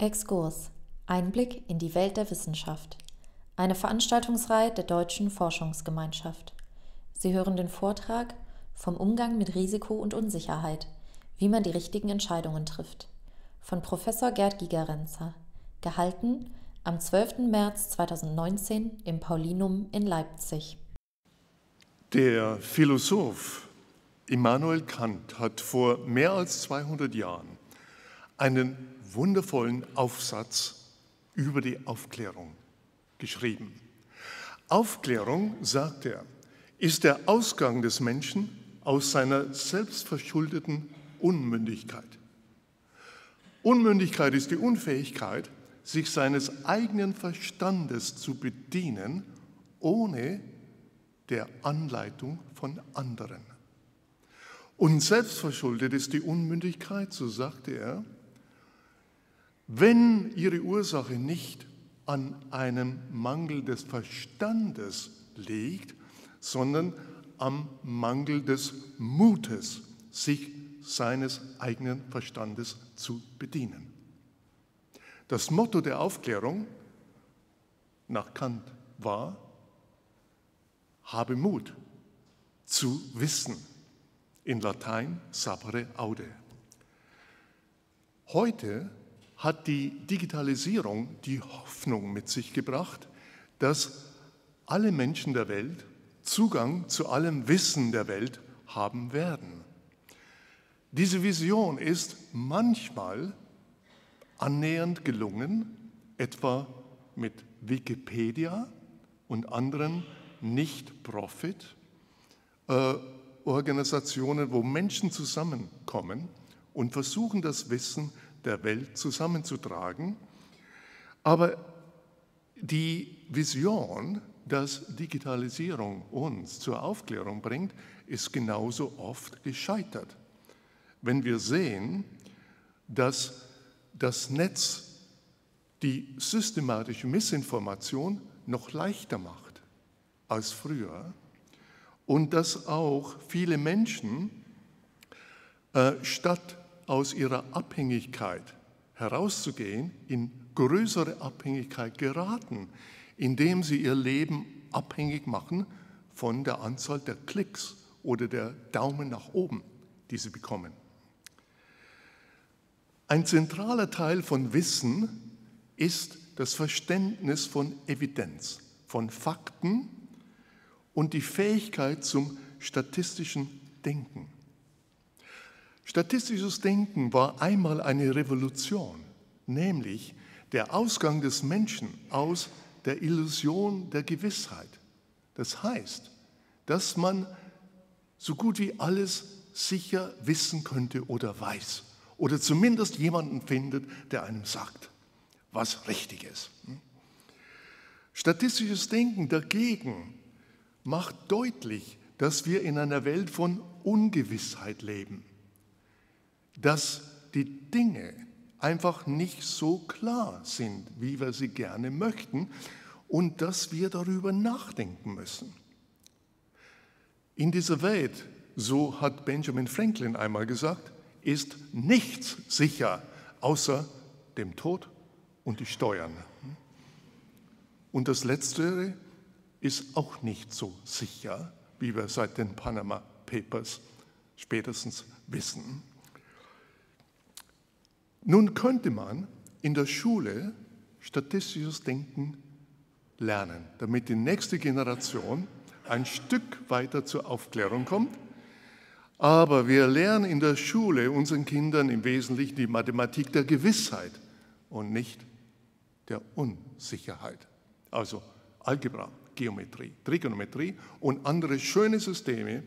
Exkurs. Einblick in die Welt der Wissenschaft. Eine Veranstaltungsreihe der Deutschen Forschungsgemeinschaft. Sie hören den Vortrag vom Umgang mit Risiko und Unsicherheit, wie man die richtigen Entscheidungen trifft, von Professor Gerd Gigerenzer, gehalten am 12. März 2019 im Paulinum in Leipzig. Der Philosoph Immanuel Kant hat vor mehr als 200 Jahren einen wundervollen Aufsatz über die Aufklärung geschrieben. Aufklärung, sagt er, ist der Ausgang des Menschen aus seiner selbstverschuldeten Unmündigkeit. Unmündigkeit ist die Unfähigkeit, sich seines eigenen Verstandes zu bedienen, ohne der Anleitung von anderen. Und selbstverschuldet ist die Unmündigkeit, so sagte er, wenn ihre Ursache nicht an einem Mangel des Verstandes liegt, sondern am Mangel des Mutes, sich seines eigenen Verstandes zu bedienen. Das Motto der Aufklärung nach Kant war: Habe Mut zu wissen. In Latein sapere aude. Heute hat die Digitalisierung die Hoffnung mit sich gebracht, dass alle Menschen der Welt Zugang zu allem Wissen der Welt haben werden. Diese Vision ist manchmal annähernd gelungen, etwa mit Wikipedia und anderen Nicht-Profit-Organisationen, wo Menschen zusammenkommen und versuchen, das Wissen der Welt zusammenzutragen. Aber die Vision, dass Digitalisierung uns zur Aufklärung bringt, ist genauso oft gescheitert. Wenn wir sehen, dass das Netz die systematische Missinformation noch leichter macht als früher und dass auch viele Menschen statt aus ihrer Abhängigkeit herauszugehen, in größere Abhängigkeit geraten, indem sie ihr Leben abhängig machen von der Anzahl der Klicks oder der Daumen nach oben, die sie bekommen. Ein zentraler Teil von Wissen ist das Verständnis von Evidenz, von Fakten und die Fähigkeit zum statistischen Denken. Statistisches Denken war einmal eine Revolution, nämlich der Ausgang des Menschen aus der Illusion der Gewissheit. Das heißt, dass man so gut wie alles sicher wissen könnte oder weiß oder zumindest jemanden findet, der einem sagt, was richtig ist. Statistisches Denken dagegen macht deutlich, dass wir in einer Welt von Ungewissheit leben, dass die Dinge einfach nicht so klar sind, wie wir sie gerne möchten und dass wir darüber nachdenken müssen. In dieser Welt, so hat Benjamin Franklin einmal gesagt, ist nichts sicher außer dem Tod und die Steuern. Und das Letztere ist auch nicht so sicher, wie wir seit den Panama Papers spätestens wissen. Nun könnte man in der Schule statistisches Denken lernen, damit die nächste Generation ein Stück weiter zur Aufklärung kommt. Aber wir lernen in der Schule unseren Kindern im Wesentlichen die Mathematik der Gewissheit und nicht der Unsicherheit. Also Algebra, Geometrie, Trigonometrie und andere schöne Systeme,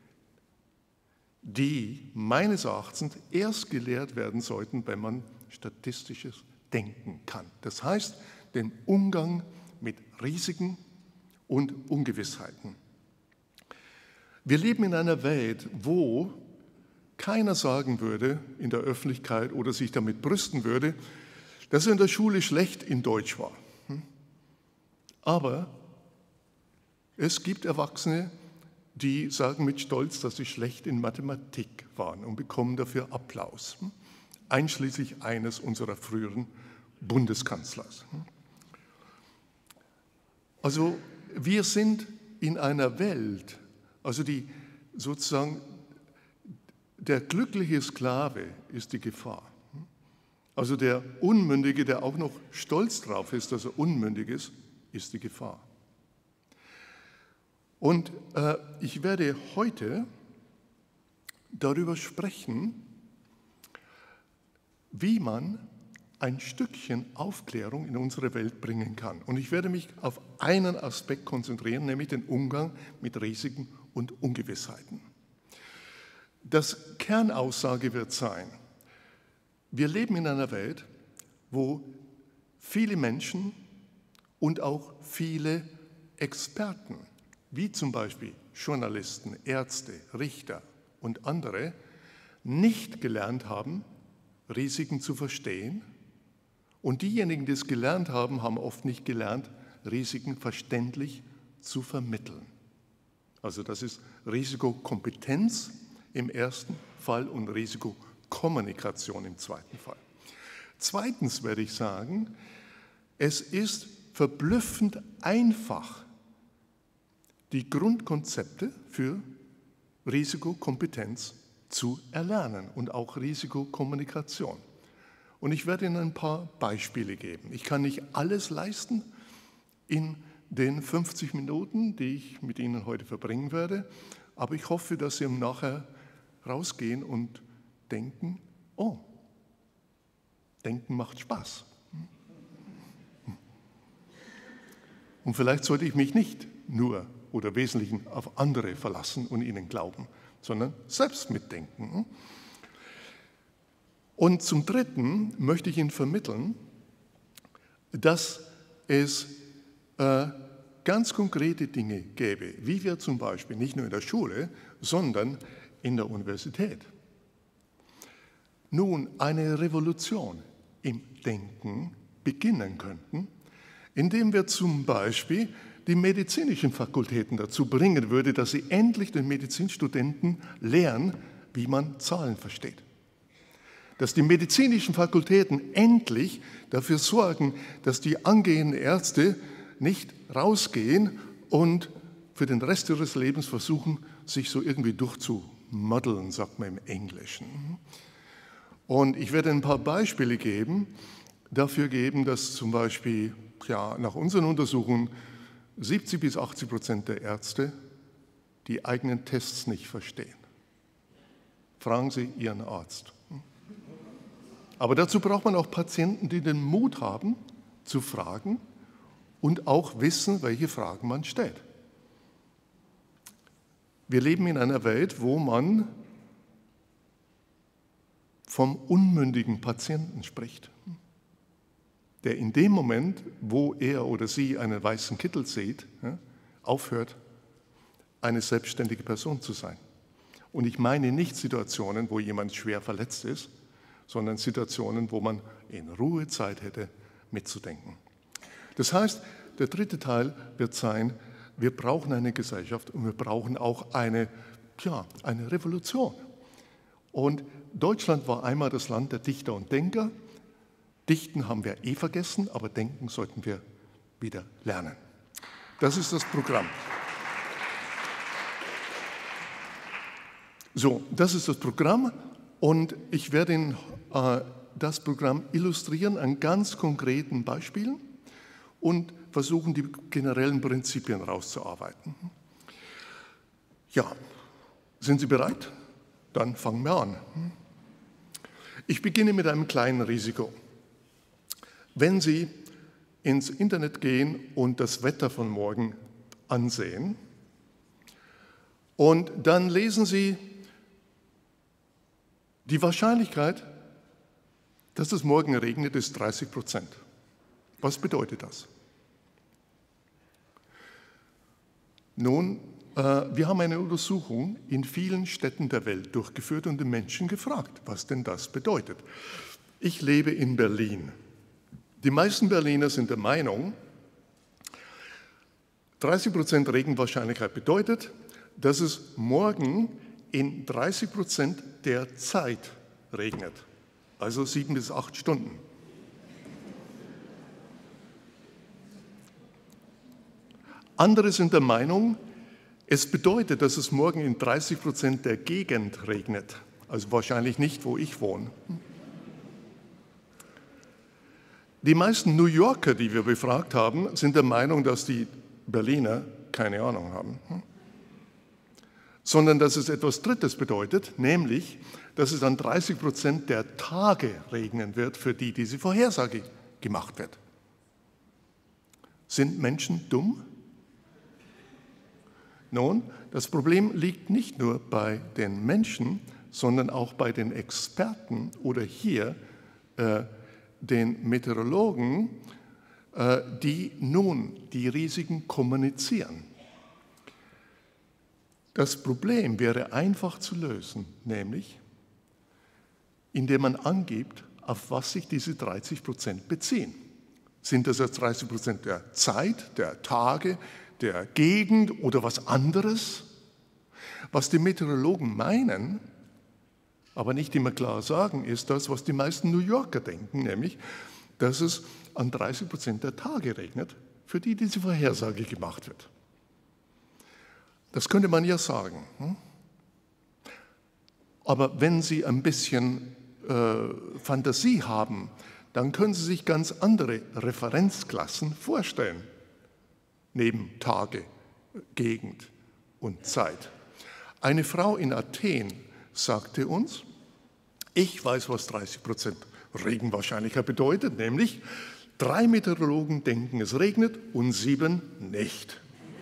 die meines Erachtens erst gelehrt werden sollten, wenn man statistisches Denken kann. Das heißt, den Umgang mit Risiken und Ungewissheiten. Wir leben in einer Welt, wo keiner sagen würde in der Öffentlichkeit oder sich damit brüsten würde, dass er in der Schule schlecht in Deutsch war. Aber es gibt Erwachsene, die sagen mit Stolz, dass sie schlecht in Mathematik waren und bekommen dafür Applaus, einschließlich eines unserer früheren Bundeskanzlers. Also wir sind in einer Welt, also die sozusagen der glückliche Sklave ist die Gefahr. Also der Unmündige, der auch noch stolz drauf ist, dass er unmündig ist die Gefahr. Und ich werde heute darüber sprechen, wie man ein Stückchen Aufklärung in unsere Welt bringen kann. Und ich werde mich auf einen Aspekt konzentrieren, nämlich den Umgang mit Risiken und Ungewissheiten. Das Kernaussage wird sein, wir leben in einer Welt, wo viele Menschen und auch viele Experten, wie zum Beispiel Journalisten, Ärzte, Richter und andere, nicht gelernt haben, Risiken zu verstehen. Und diejenigen, die es gelernt haben, haben oft nicht gelernt, Risiken verständlich zu vermitteln. Also das ist Risikokompetenz im ersten Fall und Risikokommunikation im zweiten Fall. Zweitens werde ich sagen, es ist verblüffend einfach, die Grundkonzepte für Risikokompetenz zu erlernen und auch Risikokommunikation. Und ich werde Ihnen ein paar Beispiele geben. Ich kann nicht alles leisten in den 50 Minuten, die ich mit Ihnen heute verbringen werde, aber ich hoffe, dass Sie nachher rausgehen und denken, oh, Denken macht Spaß. Und vielleicht sollte ich mich nicht nur oder wesentlich auf andere verlassen und ihnen glauben, sondern selbst mitdenken. Und zum Dritten möchte ich Ihnen vermitteln, dass es ganz konkrete Dinge gäbe, wie wir zum Beispiel nicht nur in der Schule, sondern in der Universität. Nun eine Revolution im Denken beginnen könnten, indem wir zum Beispiel die medizinischen Fakultäten dazu bringen würden, dass sie endlich den Medizinstudenten lehren, wie man Zahlen versteht. Dass die medizinischen Fakultäten endlich dafür sorgen, dass die angehenden Ärzte nicht rausgehen und für den Rest ihres Lebens versuchen, sich so irgendwie durchzumoddeln, sagt man im Englischen. Und ich werde ein paar Beispiele dafür geben, dass zum Beispiel nach unseren Untersuchungen 70 bis 80% der Ärzte die eigenen Tests nicht verstehen. Fragen Sie Ihren Arzt. Aber dazu braucht man auch Patienten, die den Mut haben, zu fragen und auch wissen, welche Fragen man stellt. Wir leben in einer Welt, wo man vom unmündigen Patienten spricht, der in dem Moment, wo er oder sie einen weißen Kittel sieht, aufhört, eine selbstständige Person zu sein. Und ich meine nicht Situationen, wo jemand schwer verletzt ist, sondern Situationen, wo man in Ruhe Zeit hätte, mitzudenken. Das heißt, der dritte Teil wird sein, wir brauchen eine Gesellschaft und wir brauchen auch eine Revolution. Und Deutschland war einmal das Land der Dichter und Denker. Dichten haben wir vergessen, aber denken sollten wir wieder lernen. Das ist das Programm. So, das ist das Programm und ich werde Ihnen das Programm illustrieren an ganz konkreten Beispielen und versuchen, die generellen Prinzipien rauszuarbeiten. Ja, sind Sie bereit? Dann fangen wir an. Ich beginne mit einem kleinen Risiko. Wenn Sie ins Internet gehen und das Wetter von morgen ansehen und dann lesen Sie die Wahrscheinlichkeit, dass es morgen regnet, ist 30%. Was bedeutet das? Nun, wir haben eine Untersuchung in vielen Städten der Welt durchgeführt und den Menschen gefragt, was denn das bedeutet. Ich lebe in Berlin. Die meisten Berliner sind der Meinung, 30% Regenwahrscheinlichkeit bedeutet, dass es morgen in 30% der Zeit regnet, also 7 bis 8 Stunden. Andere sind der Meinung, es bedeutet, dass es morgen in 30% der Gegend regnet. Also wahrscheinlich nicht, wo ich wohne. Die meisten New Yorker, die wir befragt haben, sind der Meinung, dass die Berliner keine Ahnung haben. Sondern dass es etwas Drittes bedeutet, nämlich, dass es an 30% der Tage regnen wird, für die diese Vorhersage gemacht wird. Sind Menschen dumm? Nun, das Problem liegt nicht nur bei den Menschen, sondern auch bei den Experten oder hier den Meteorologen, die nun die Risiken kommunizieren. Das Problem wäre einfach zu lösen, nämlich indem man angibt, auf was sich diese 30% beziehen. Sind das jetzt 30% der Zeit, der Tage, der Gegend oder was anderes? Was die Meteorologen meinen, aber nicht immer klar sagen, ist das, was die meisten New Yorker denken, nämlich, dass es an 30% der Tage regnet, für die diese Vorhersage gemacht wird. Das könnte man ja sagen. Aber wenn Sie ein bisschen Fantasie haben, dann können Sie sich ganz andere Referenzklassen vorstellen, neben Tage, Gegend und Zeit. Eine Frau in Athen sagte uns, ich weiß, was 30% Regenwahrscheinlichkeit bedeutet, nämlich 3 Meteorologen denken, es regnet und 7 nicht.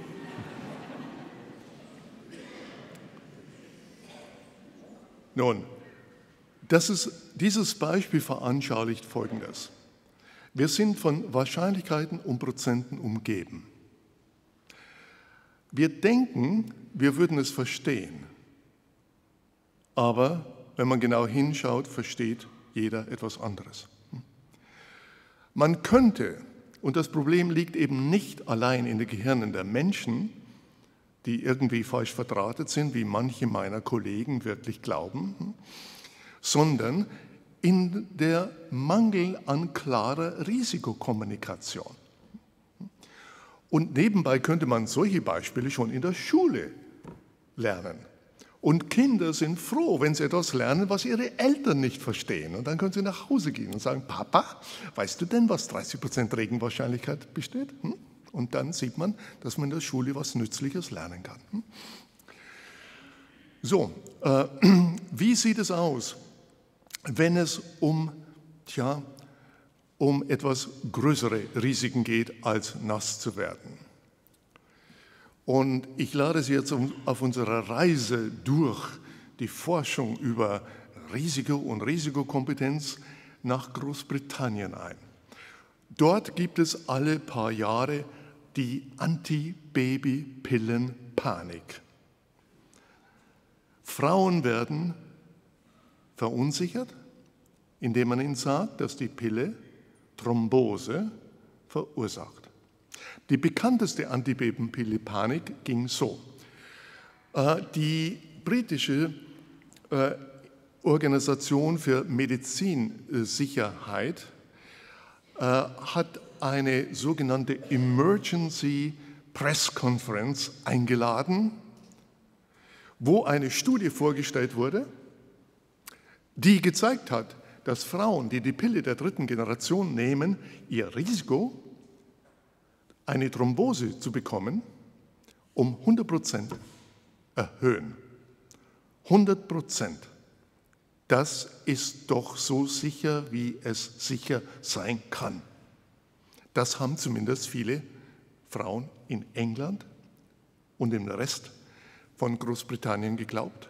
Nun, dieses Beispiel veranschaulicht Folgendes. Wir sind von Wahrscheinlichkeiten und Prozenten umgeben. Wir denken, wir würden es verstehen. Aber wenn man genau hinschaut, versteht jeder etwas anderes. Man könnte, und das Problem liegt eben nicht allein in den Gehirnen der Menschen, die irgendwie falsch verdrahtet sind, wie manche meiner Kollegen wirklich glauben, sondern in der Mangel an klarer Risikokommunikation. Und nebenbei könnte man solche Beispiele schon in der Schule lernen. Und Kinder sind froh, wenn sie etwas lernen, was ihre Eltern nicht verstehen. Und dann können sie nach Hause gehen und sagen, Papa, weißt du denn, was 30% Regenwahrscheinlichkeit besteht? Und dann sieht man, dass man in der Schule was Nützliches lernen kann. So, wie sieht es aus, wenn es um etwas größere Risiken geht, als nass zu werden? Und ich lade Sie jetzt auf unserer Reise durch die Forschung über Risiko und Risikokompetenz nach Großbritannien ein. Dort gibt es alle paar Jahre die Anti-Baby-Pillen-Panik. Frauen werden verunsichert, indem man ihnen sagt, dass die Pille Thrombose verursacht. Die bekannteste Antibabypille-Panik ging so. Die britische Organisation für Medizinsicherheit hat eine sogenannte Emergency Press Conference eingeladen, wo eine Studie vorgestellt wurde, die gezeigt hat, dass Frauen, die die Pille der 3. Generation nehmen, ihr Risiko, eine Thrombose zu bekommen, um 100% erhöhen. 100%. Das ist doch so sicher, wie es sicher sein kann. Das haben zumindest viele Frauen in England und im Rest von Großbritannien geglaubt,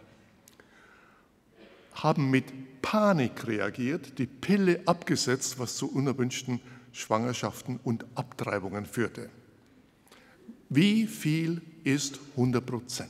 haben mit Panik reagiert, die Pille abgesetzt, was zu unerwünschten Schwangerschaften und Abtreibungen führte. Wie viel ist 100%?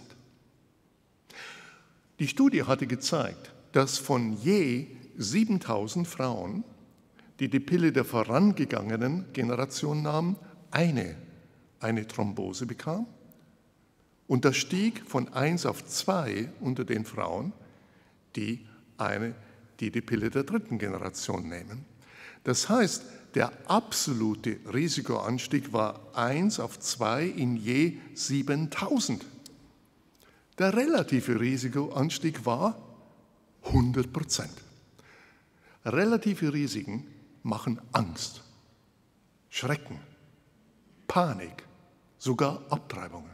Die Studie hatte gezeigt, dass von je 7.000 Frauen, die die Pille der vorangegangenen Generation nahmen, eine Thrombose bekam. Und das stieg von 1 auf 2 unter den Frauen, die die Pille der 3. Generation nehmen. Das heißt, der absolute Risikoanstieg war 1 auf 2 in je 7000. Der relative Risikoanstieg war 100%. Relative Risiken machen Angst, Schrecken, Panik, sogar Abtreibungen.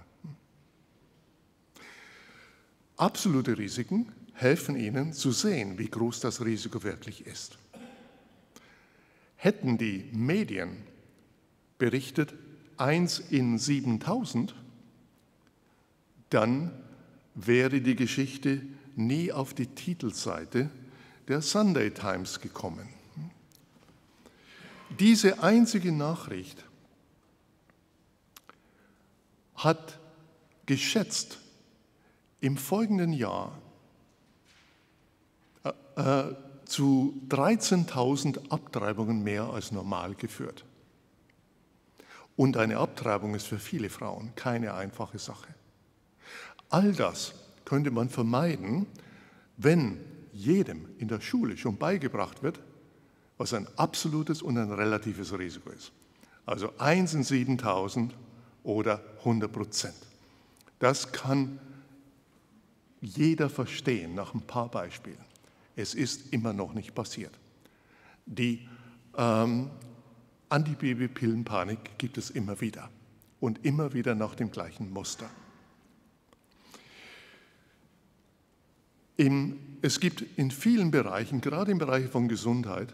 Absolute Risiken helfen Ihnen zu sehen, wie groß das Risiko wirklich ist. Hätten die Medien berichtet 1 in 7000, dann wäre die Geschichte nie auf die Titelseite der Sunday Times gekommen. Diese einzige Nachricht hat geschätzt im folgenden Jahr zu 13.000 Abtreibungen mehr als normal geführt. Und eine Abtreibung ist für viele Frauen keine einfache Sache. All das könnte man vermeiden, wenn jedem in der Schule schon beigebracht wird, was ein absolutes und ein relatives Risiko ist. Also 1 in 7000 oder 100%. Das kann jeder verstehen nach ein paar Beispielen. Es ist immer noch nicht passiert. Die Antibabypillenpanik gibt es immer wieder und immer wieder nach dem gleichen Muster. Es gibt in vielen Bereichen, gerade im Bereich von Gesundheit,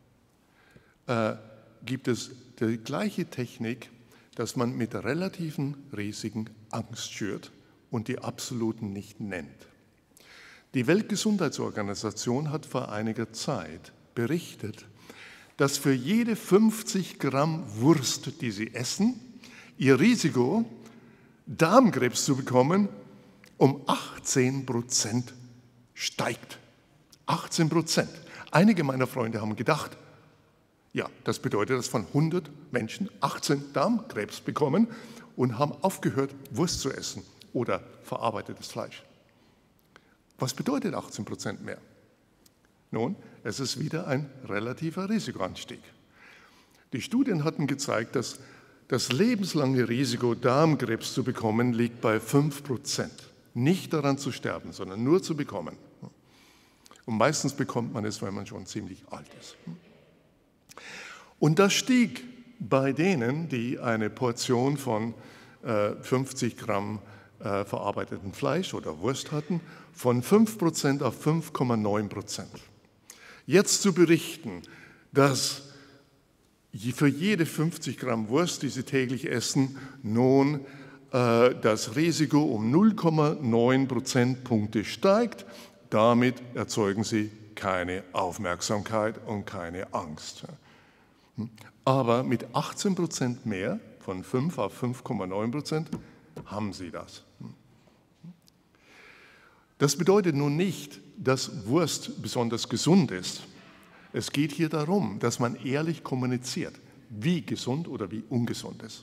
gibt es die gleiche Technik, dass man mit relativen Risiken Angst schürt und die absoluten nicht nennt. Die Weltgesundheitsorganisation hat vor einiger Zeit berichtet, dass für jede 50 Gramm Wurst, die Sie essen, Ihr Risiko, Darmkrebs zu bekommen, um 18% steigt. 18%. Einige meiner Freunde haben gedacht, ja, das bedeutet, dass von 100 Menschen 18 Darmkrebs bekommen und haben aufgehört, Wurst zu essen oder verarbeitetes Fleisch. Was bedeutet 18% mehr? Nun, es ist wieder ein relativer Risikoanstieg. Die Studien hatten gezeigt, dass das lebenslange Risiko, Darmkrebs zu bekommen, liegt bei 5%. Nicht daran zu sterben, sondern nur zu bekommen. Und meistens bekommt man es, wenn man schon ziemlich alt ist. Und das stieg bei denen, die eine Portion von 50 Gramm verarbeiteten Fleisch oder Wurst hatten, von 5% auf 5,9%. Jetzt zu berichten, dass für jede 50 Gramm Wurst, die Sie täglich essen, nun das Risiko um 0,9 Prozentpunkte steigt, damit erzeugen Sie keine Aufmerksamkeit und keine Angst. Aber mit 18% mehr, von 5 auf 5,9%, haben Sie das. Das bedeutet nun nicht, dass Wurst besonders gesund ist. Es geht hier darum, dass man ehrlich kommuniziert, wie gesund oder wie ungesund ist.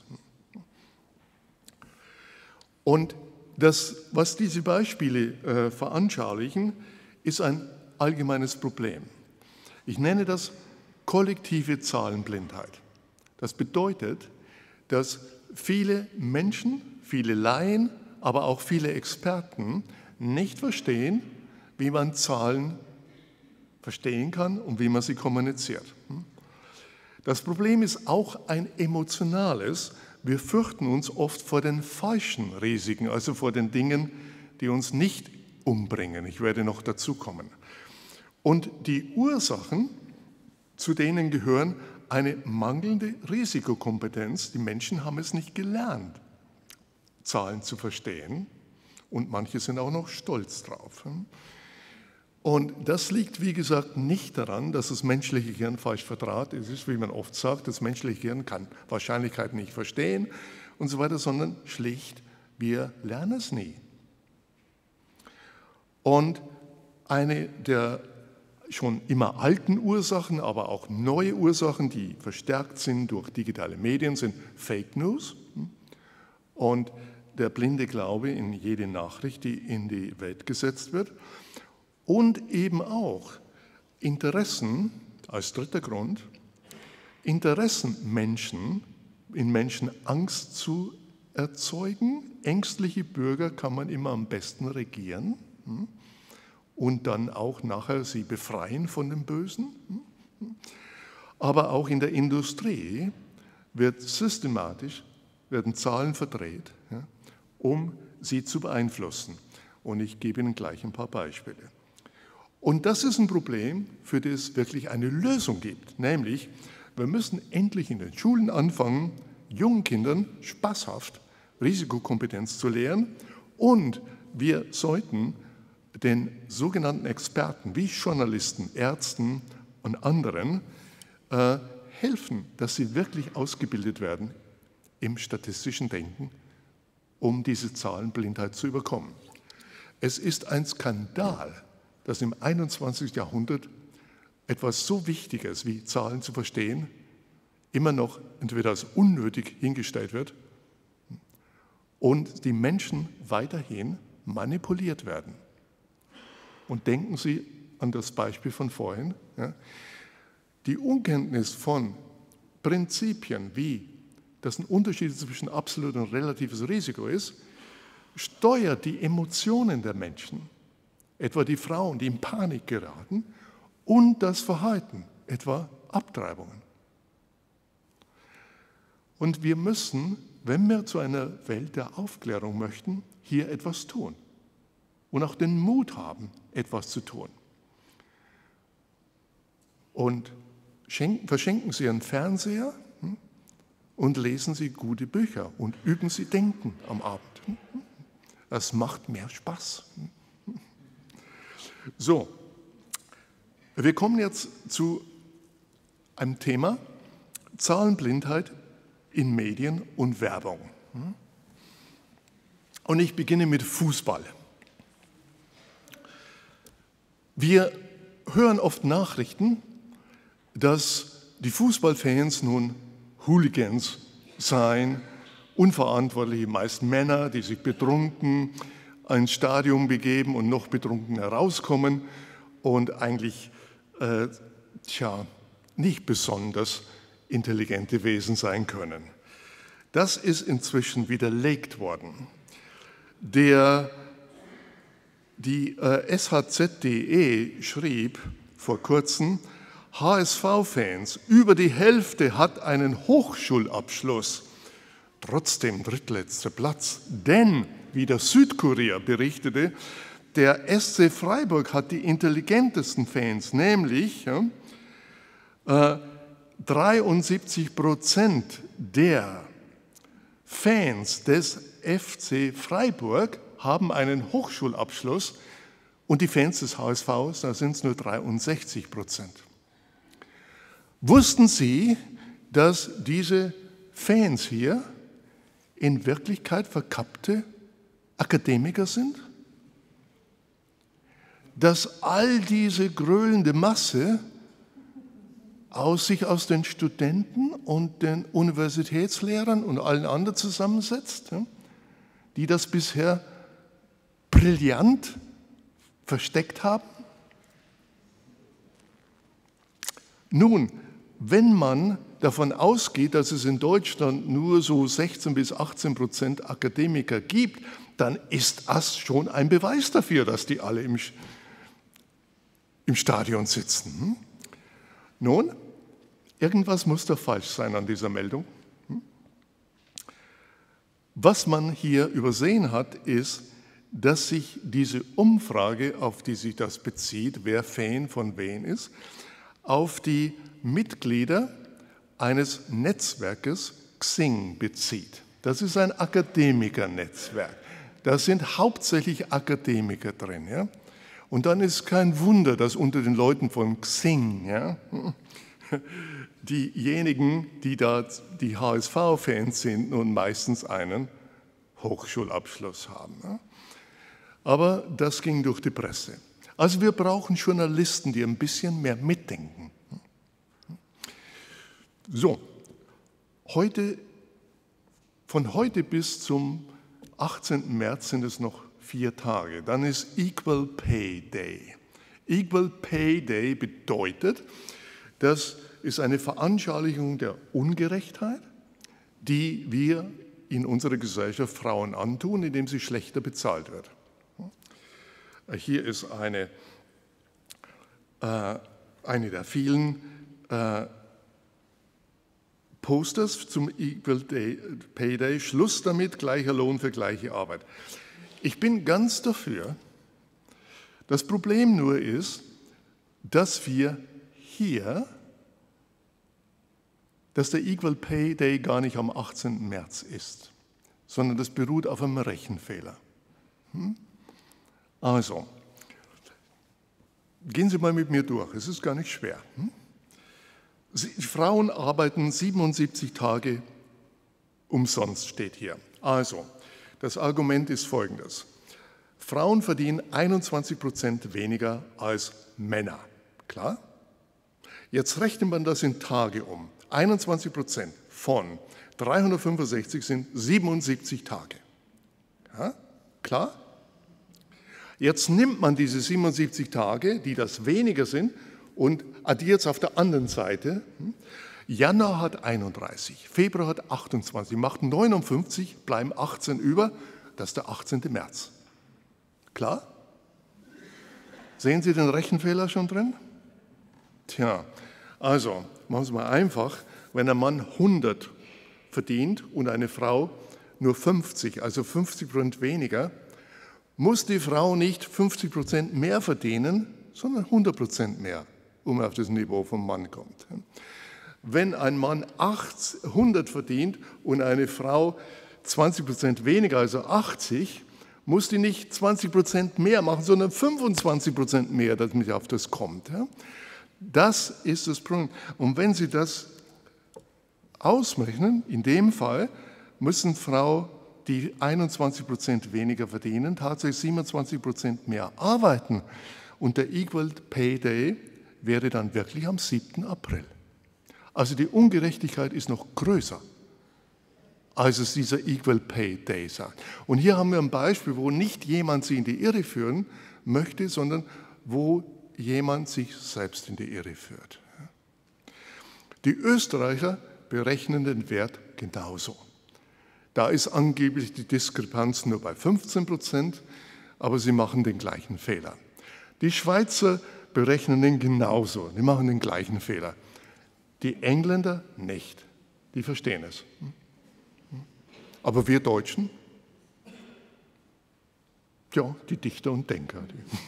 Und das, was diese Beispiele veranschaulichen, ist ein allgemeines Problem. Ich nenne das kollektive Zahlenblindheit. Das bedeutet, dass viele Menschen, viele Laien, aber auch viele Experten nicht verstehen, wie man Zahlen verstehen kann und wie man sie kommuniziert. Das Problem ist auch ein emotionales. Wir fürchten uns oft vor den falschen Risiken, also vor den Dingen, die uns nicht umbringen. Ich werde noch dazu kommen. Und die Ursachen, zu denen gehören eine mangelnde Risikokompetenz. Die Menschen haben es nicht gelernt, Zahlen zu verstehen. Und manche sind auch noch stolz drauf. Und das liegt, wie gesagt, nicht daran, dass das menschliche Gehirn falsch verdrahtet ist. Es ist, wie man oft sagt, das menschliche Gehirn kann Wahrscheinlichkeiten nicht verstehen und so weiter, sondern schlicht, wir lernen es nie. Und eine der schon immer alten Ursachen, aber auch neue Ursachen, die verstärkt sind durch digitale Medien, sind Fake News und der blinde Glaube in jede Nachricht, die in die Welt gesetzt wird. Und eben auch Interessen als dritter Grund, Interessenmenschen, in Menschen Angst zu erzeugen. Ängstliche Bürger kann man immer am besten regieren und dann auch nachher sie befreien von dem Bösen. Aber auch in der Industrie werden Zahlen verdreht, um sie zu beeinflussen. Und ich gebe Ihnen gleich ein paar Beispiele. Und das ist ein Problem, für das es wirklich eine Lösung gibt. Nämlich, wir müssen endlich in den Schulen anfangen, jungen Kindern spaßhaft Risikokompetenz zu lehren. Und wir sollten den sogenannten Experten wie Journalisten, Ärzten und anderen helfen, dass sie wirklich ausgebildet werden im statistischen Denken, um diese Zahlenblindheit zu überkommen. Es ist ein Skandal, dass im 21. Jahrhundert etwas so Wichtiges wie Zahlen zu verstehen immer noch entweder als unnötig hingestellt wird und die Menschen weiterhin manipuliert werden. Und denken Sie an das Beispiel von vorhin. Ja? Die Unkenntnis von Prinzipien, wie dass ein Unterschied zwischen absolut und relatives Risiko ist, steuert die Emotionen der Menschen, etwa die Frauen, die in Panik geraten, und das Verhalten, etwa Abtreibungen. Und wir müssen, wenn wir zu einer Welt der Aufklärung möchten, hier etwas tun und auch den Mut haben, etwas zu tun. Und verschenken Sie einen Fernseher und lesen Sie gute Bücher und üben Sie Denken am Abend. Das macht mehr Spaß. So, wir kommen jetzt zu einem Thema, Zahlenblindheit in Medien und Werbung. Und ich beginne mit Fußball. Wir hören oft Nachrichten, dass die Fußballfans nun Hooligans seien, unverantwortliche, meist Männer, die sich betrunken ins Stadion begeben und noch betrunken herauskommen und eigentlich nicht besonders intelligente Wesen sein können. Das ist inzwischen widerlegt worden. Die SHZ.de schrieb vor kurzem, HSV-Fans, über die Hälfte hat einen Hochschulabschluss, trotzdem drittletzter Platz. Denn, wie der Südkurier berichtete, der SC Freiburg hat die intelligentesten Fans, nämlich 73% der Fans des FC Freiburg haben einen Hochschulabschluss und die Fans des HSV, da sind es nur 63%. Wussten Sie, dass diese Fans hier in Wirklichkeit verkappte Akademiker sind? Dass all diese gröhlende Masse sich aus den Studenten und den Universitätslehrern und allen anderen zusammensetzt, die das bisher brillant versteckt haben? Nun, wenn man davon ausgeht, dass es in Deutschland nur so 16 bis 18% Akademiker gibt, dann ist das schon ein Beweis dafür, dass die alle im Stadion sitzen. Nun, irgendwas muss da falsch sein an dieser Meldung. Was man hier übersehen hat, ist, dass sich diese Umfrage, auf die sich das bezieht, wer Fan von wen ist, auf die Mitglieder eines Netzwerkes Xing bezieht. Das ist ein Akademikernetzwerk. Da sind hauptsächlich Akademiker drin. Ja? Und dann ist kein Wunder, dass unter den Leuten von Xing, diejenigen, die da die HSV-Fans sind, nun meistens einen Hochschulabschluss haben. Ja? Aber das ging durch die Presse. Also wir brauchen Journalisten, die ein bisschen mehr mitdenken. So, von heute bis zum 18. März sind es noch 4 Tage. Dann ist Equal Pay Day. Equal Pay Day bedeutet, dass ist eine Veranschaulichung der Ungerechtheit, die wir in unserer Gesellschaft Frauen antun, indem sie schlechter bezahlt wird. Hier ist eine der vielen Posters zum Equal Pay Day, Schluss damit, gleicher Lohn für gleiche Arbeit. Ich bin ganz dafür. Das Problem nur ist, dass wir hier, dass der Equal Pay Day gar nicht am 18. März ist, sondern das beruht auf einem Rechenfehler. Also, gehen Sie mal mit mir durch, es ist gar nicht schwer. Frauen arbeiten 77 Tage umsonst, steht hier. Also, das Argument ist folgendes. Frauen verdienen 21% weniger als Männer. Klar? Jetzt rechnet man das in Tage um. 21% von 365 sind 77 Tage. Ja? Klar? Jetzt nimmt man diese 77 Tage, die das weniger sind, und addiert es auf der anderen Seite. Januar hat 31, Februar hat 28, macht 59, bleiben 18 über, das ist der 18. März. Klar? Sehen Sie den Rechenfehler schon drin? Tja, also machen Sie mal einfach, wenn ein Mann 100 verdient und eine Frau nur 50, also 50% weniger, muss die Frau nicht 50% mehr verdienen, sondern 100% mehr, um auf das Niveau vom Mann kommt. Wenn ein Mann 100 verdient und eine Frau 20% weniger, also 80, muss die nicht 20% mehr machen, sondern 25% mehr, damit auf das kommt. Das ist das Problem. Und wenn Sie das ausrechnen, in dem Fall müssen Frauen, die 21% weniger verdienen, tatsächlich 27% mehr arbeiten. Und der Equal Pay Day wäre dann wirklich am 7. April. Also die Ungerechtigkeit ist noch größer, als es dieser Equal Pay Day sagt. Und hier haben wir ein Beispiel, wo nicht jemand Sie in die Irre führen möchte, sondern wo jemand sich selbst in die Irre führt. Die Österreicher berechnen den Wert genauso. Da ist angeblich die Diskrepanz nur bei 15%, aber sie machen den gleichen Fehler. Die Schweizer berechnen den genauso, die machen den gleichen Fehler. Die Engländer nicht, die verstehen es. Aber wir Deutschen, ja, die Dichter und Denker.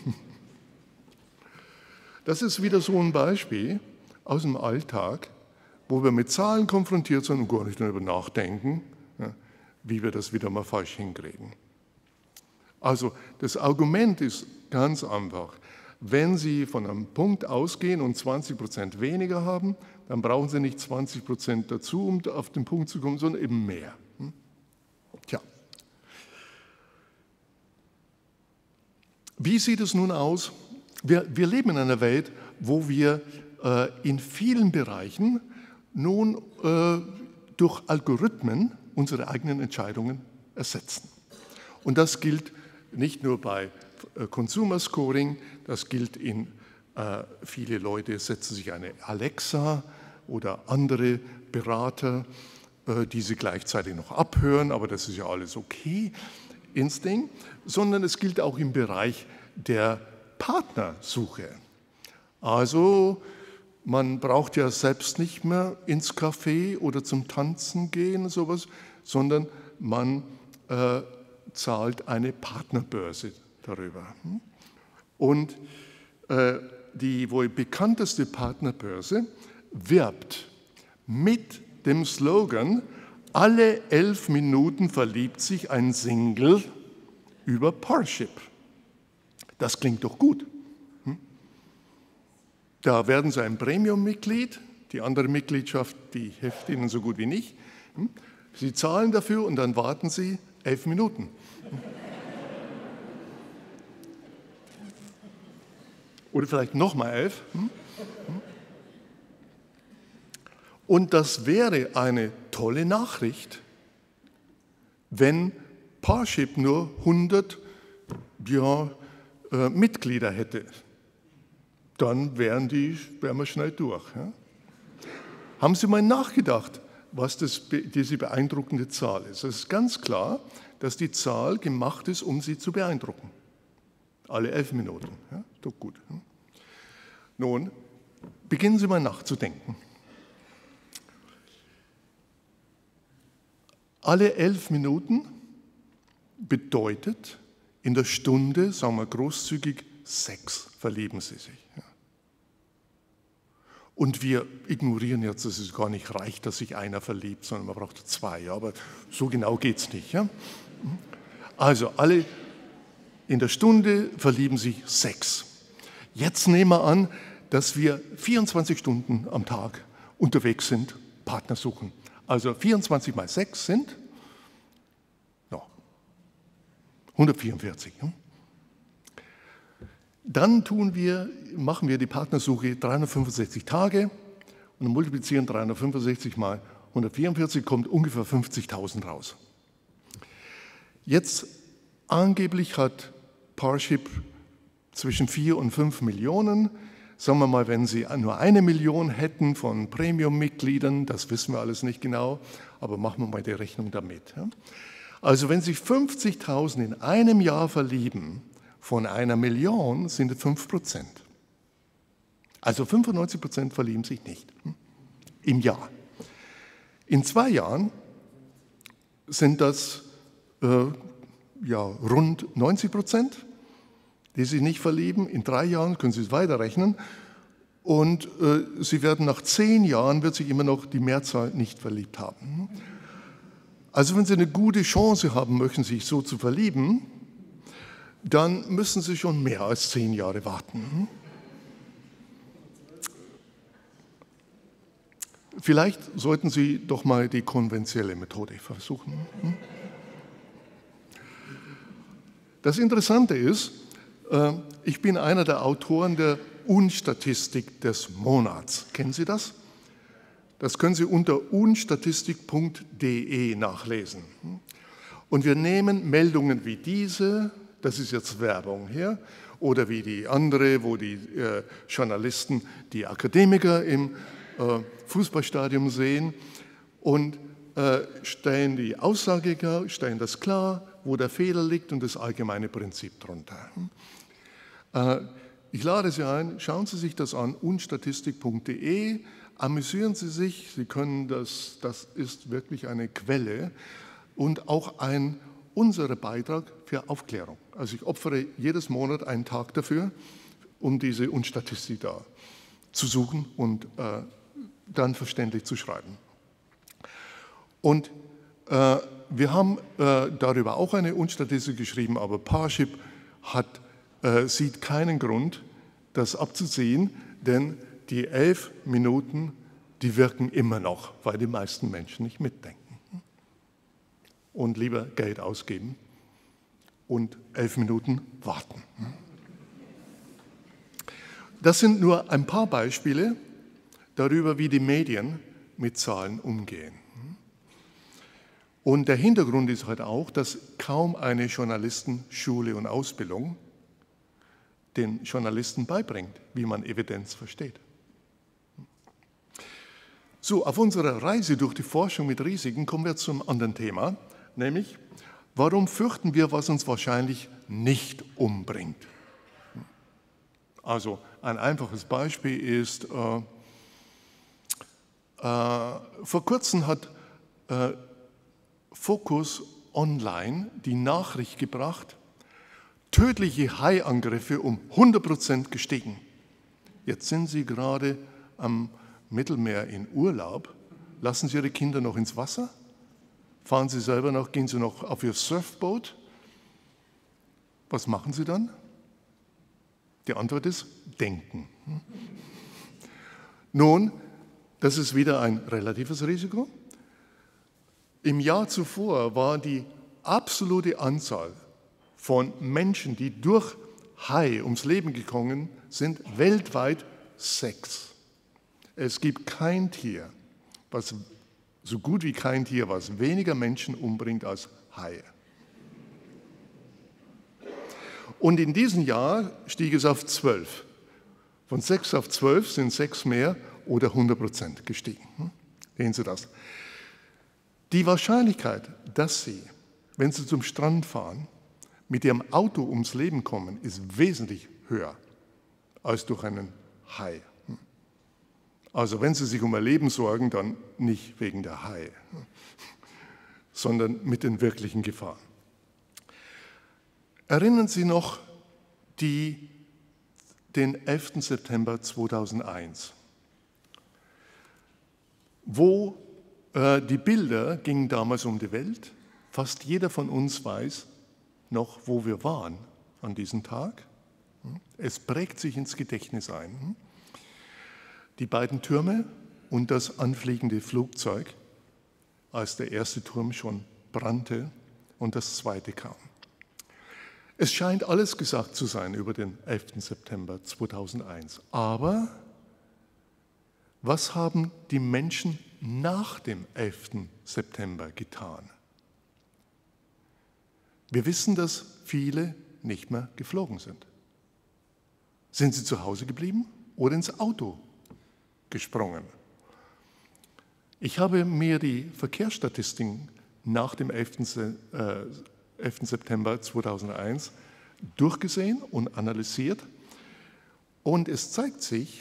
Das ist wieder so ein Beispiel aus dem Alltag, wo wir mit Zahlen konfrontiert sind und gar nicht darüber nachdenken, wie wir das wieder mal falsch hinkriegen. Also das Argument ist ganz einfach. Wenn Sie von einem Punkt ausgehen und 20% weniger haben, dann brauchen Sie nicht 20% dazu, um auf den Punkt zu kommen, sondern eben mehr. Tja. Wie sieht es nun aus? Wir leben in einer Welt, wo wir in vielen Bereichen nun durch Algorithmen unsere eigenen Entscheidungen ersetzen. Und das gilt nicht nur bei Consumer Scoring, das gilt in viele Leute setzen sich eine Alexa oder andere Berater, die sie gleichzeitig noch abhören, aber das ist ja alles okay ins Ding, sondern es gilt auch im Bereich der Partnersuche. Also man braucht ja selbst nicht mehr ins Café oder zum Tanzen gehen, sowas, sondern man zahlt eine Partnerbörse darüber. Und die wohl bekannteste Partnerbörse wirbt mit dem Slogan, alle 11 Minuten verliebt sich ein Single über Parship. Das klingt doch gut. Da werden Sie ein Premium-Mitglied, die andere Mitgliedschaft, die hilft Ihnen so gut wie nicht. Sie zahlen dafür und dann warten Sie 11 Minuten. Oder vielleicht nochmal 11. Und das wäre eine tolle Nachricht, wenn Parship nur 100 Mitglieder hätte. Dann wären wir schnell durch. Ja? Haben Sie mal nachgedacht, was diese beeindruckende Zahl ist? Es ist ganz klar, dass die Zahl gemacht ist, um Sie zu beeindrucken. Alle 11 Minuten. Ja, doch gut. Nun, beginnen Sie mal nachzudenken. Alle 11 Minuten bedeutet in der Stunde, sagen wir großzügig, 6 verlieben Sie sich. Ja. Und wir ignorieren jetzt, dass es gar nicht reicht, dass sich einer verliebt, sondern man braucht 2. Aber so genau geht es nicht. Ja? Also alle in der Stunde verlieben sich 6. Jetzt nehmen wir an, dass wir 24 Stunden am Tag unterwegs sind, Partner suchen. Also 24 mal 6 sind 144. Dann machen wir die Partnersuche 365 Tage und multiplizieren 365 mal 144, kommt ungefähr 50.000 raus. Jetzt angeblich hat Parship zwischen 4 und 5 Millionen. Sagen wir mal, wenn Sie nur 1 Million hätten von Premium-Mitgliedern, das wissen wir alles nicht genau, aber machen wir mal die Rechnung damit. Ja? Also wenn sich 50.000 in einem Jahr verlieben, von 1 Million sind es 5%. Also 95% verlieben sich nicht im Jahr. In 2 Jahren sind das rund 90%, die sich nicht verlieben. In 3 Jahren können Sie es weiterrechnen. Und Sie werden nach 10 Jahren, wird sich immer noch die Mehrzahl nicht verliebt haben. Also wenn Sie eine gute Chance haben möchten, sich so zu verlieben, dann müssen Sie schon mehr als 10 Jahre warten. Vielleicht sollten Sie doch mal die konventionelle Methode versuchen. Das Interessante ist, ich bin einer der Autoren der Unstatistik des Monats. Kennen Sie das? Das können Sie unter unstatistik.de nachlesen. Und wir nehmen Meldungen wie diese, das ist jetzt Werbung hier, oder wie die andere, wo die Journalisten die Akademiker im Fußballstadion sehen und stellen die Aussage klar, stellen das klar, wo der Fehler liegt und das allgemeine Prinzip drunter. Ich lade Sie ein, schauen Sie sich das an, unstatistik.de, amüsieren Sie sich, Sie können das ist wirklich eine Quelle und auch unser Beitrag für Aufklärung. Also ich opfere jedes Monat einen Tag dafür, um diese Unstatistik da zu suchen und dann verständlich zu schreiben. Und wir haben darüber auch eine Unstatistik geschrieben, aber Parship sieht keinen Grund, das abzusehen, denn die 11 Minuten, die wirken immer noch, weil die meisten Menschen nicht mitdenken und lieber Geld ausgeben und 11 Minuten warten. Das sind nur ein paar Beispiele darüber, wie die Medien mit Zahlen umgehen. Und der Hintergrund ist halt auch, dass kaum eine Journalistenschule und Ausbildung den Journalisten beibringt, wie man Evidenz versteht. So, auf unserer Reise durch die Forschung mit Risiken kommen wir zum anderen Thema, nämlich, warum fürchten wir, was uns wahrscheinlich nicht umbringt? Also ein einfaches Beispiel ist, vor kurzem hat Focus Online die Nachricht gebracht, tödliche Haiangriffe um 100% gestiegen. Jetzt sind Sie gerade am Mittelmeer in Urlaub. Lassen Sie Ihre Kinder noch ins Wasser? Fahren Sie selber noch, gehen Sie noch auf Ihr Surfboot? Was machen Sie dann? Die Antwort ist denken. Nun, das ist wieder ein relatives Risiko. Im Jahr zuvor war die absolute Anzahl von Menschen, die durch Hai ums Leben gekommen sind, weltweit 6. Es gibt kein Tier, so gut wie kein Tier, was weniger Menschen umbringt als Haie. Und in diesem Jahr stieg es auf 12. Von 6 auf 12 sind 6 mehr oder 100% gestiegen. Sehen Sie das? Die Wahrscheinlichkeit, dass Sie, wenn Sie zum Strand fahren, mit Ihrem Auto ums Leben kommen, ist wesentlich höher als durch einen Hai. Also wenn Sie sich um Ihr Leben sorgen, dann nicht wegen der Haie, sondern mit den wirklichen Gefahren. Erinnern Sie noch den 11. September 2001, wo die Bilder gingen damals um die Welt. Fast jeder von uns weiß noch, wo wir waren an diesem Tag. Es prägt sich ins Gedächtnis ein. Die beiden Türme und das anfliegende Flugzeug, als der erste Turm schon brannte und das zweite kam. Es scheint alles gesagt zu sein über den 11. September 2001. Aber was haben die Menschen nach dem 11. September getan? Wir wissen, dass viele nicht mehr geflogen sind. Sind sie zu Hause geblieben oder ins Auto gesprungen? Ich habe mir die Verkehrsstatistiken nach dem 11. September 2001 durchgesehen und analysiert. Und es zeigt sich,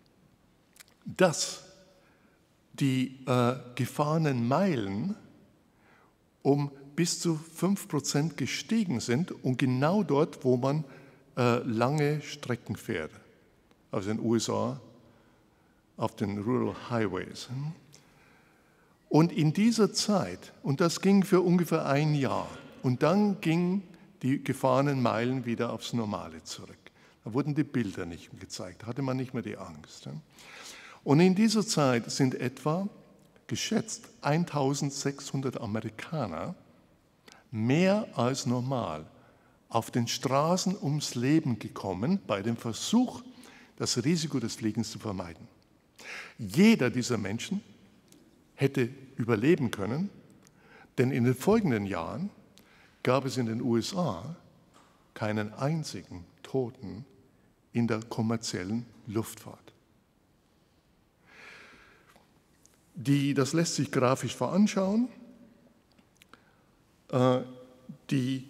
dass die gefahrenen Meilen um bis zu 5% gestiegen sind und genau dort, wo man lange Strecken fährt, also in den USA auf den Rural Highways. Und in dieser Zeit, und das ging für ungefähr ein Jahr, und dann gingen die gefahrenen Meilen wieder aufs Normale zurück. Da wurden die Bilder nicht mehr gezeigt, da hatte man nicht mehr die Angst. Und in dieser Zeit sind etwa, geschätzt, 1600 Amerikaner mehr als normal auf den Straßen ums Leben gekommen bei dem Versuch, das Risiko des Fliegens zu vermeiden. Jeder dieser Menschen hätte überleben können, denn in den folgenden Jahren gab es in den USA keinen einzigen Toten in der kommerziellen Luftfahrt. Das lässt sich grafisch veranschauen. Die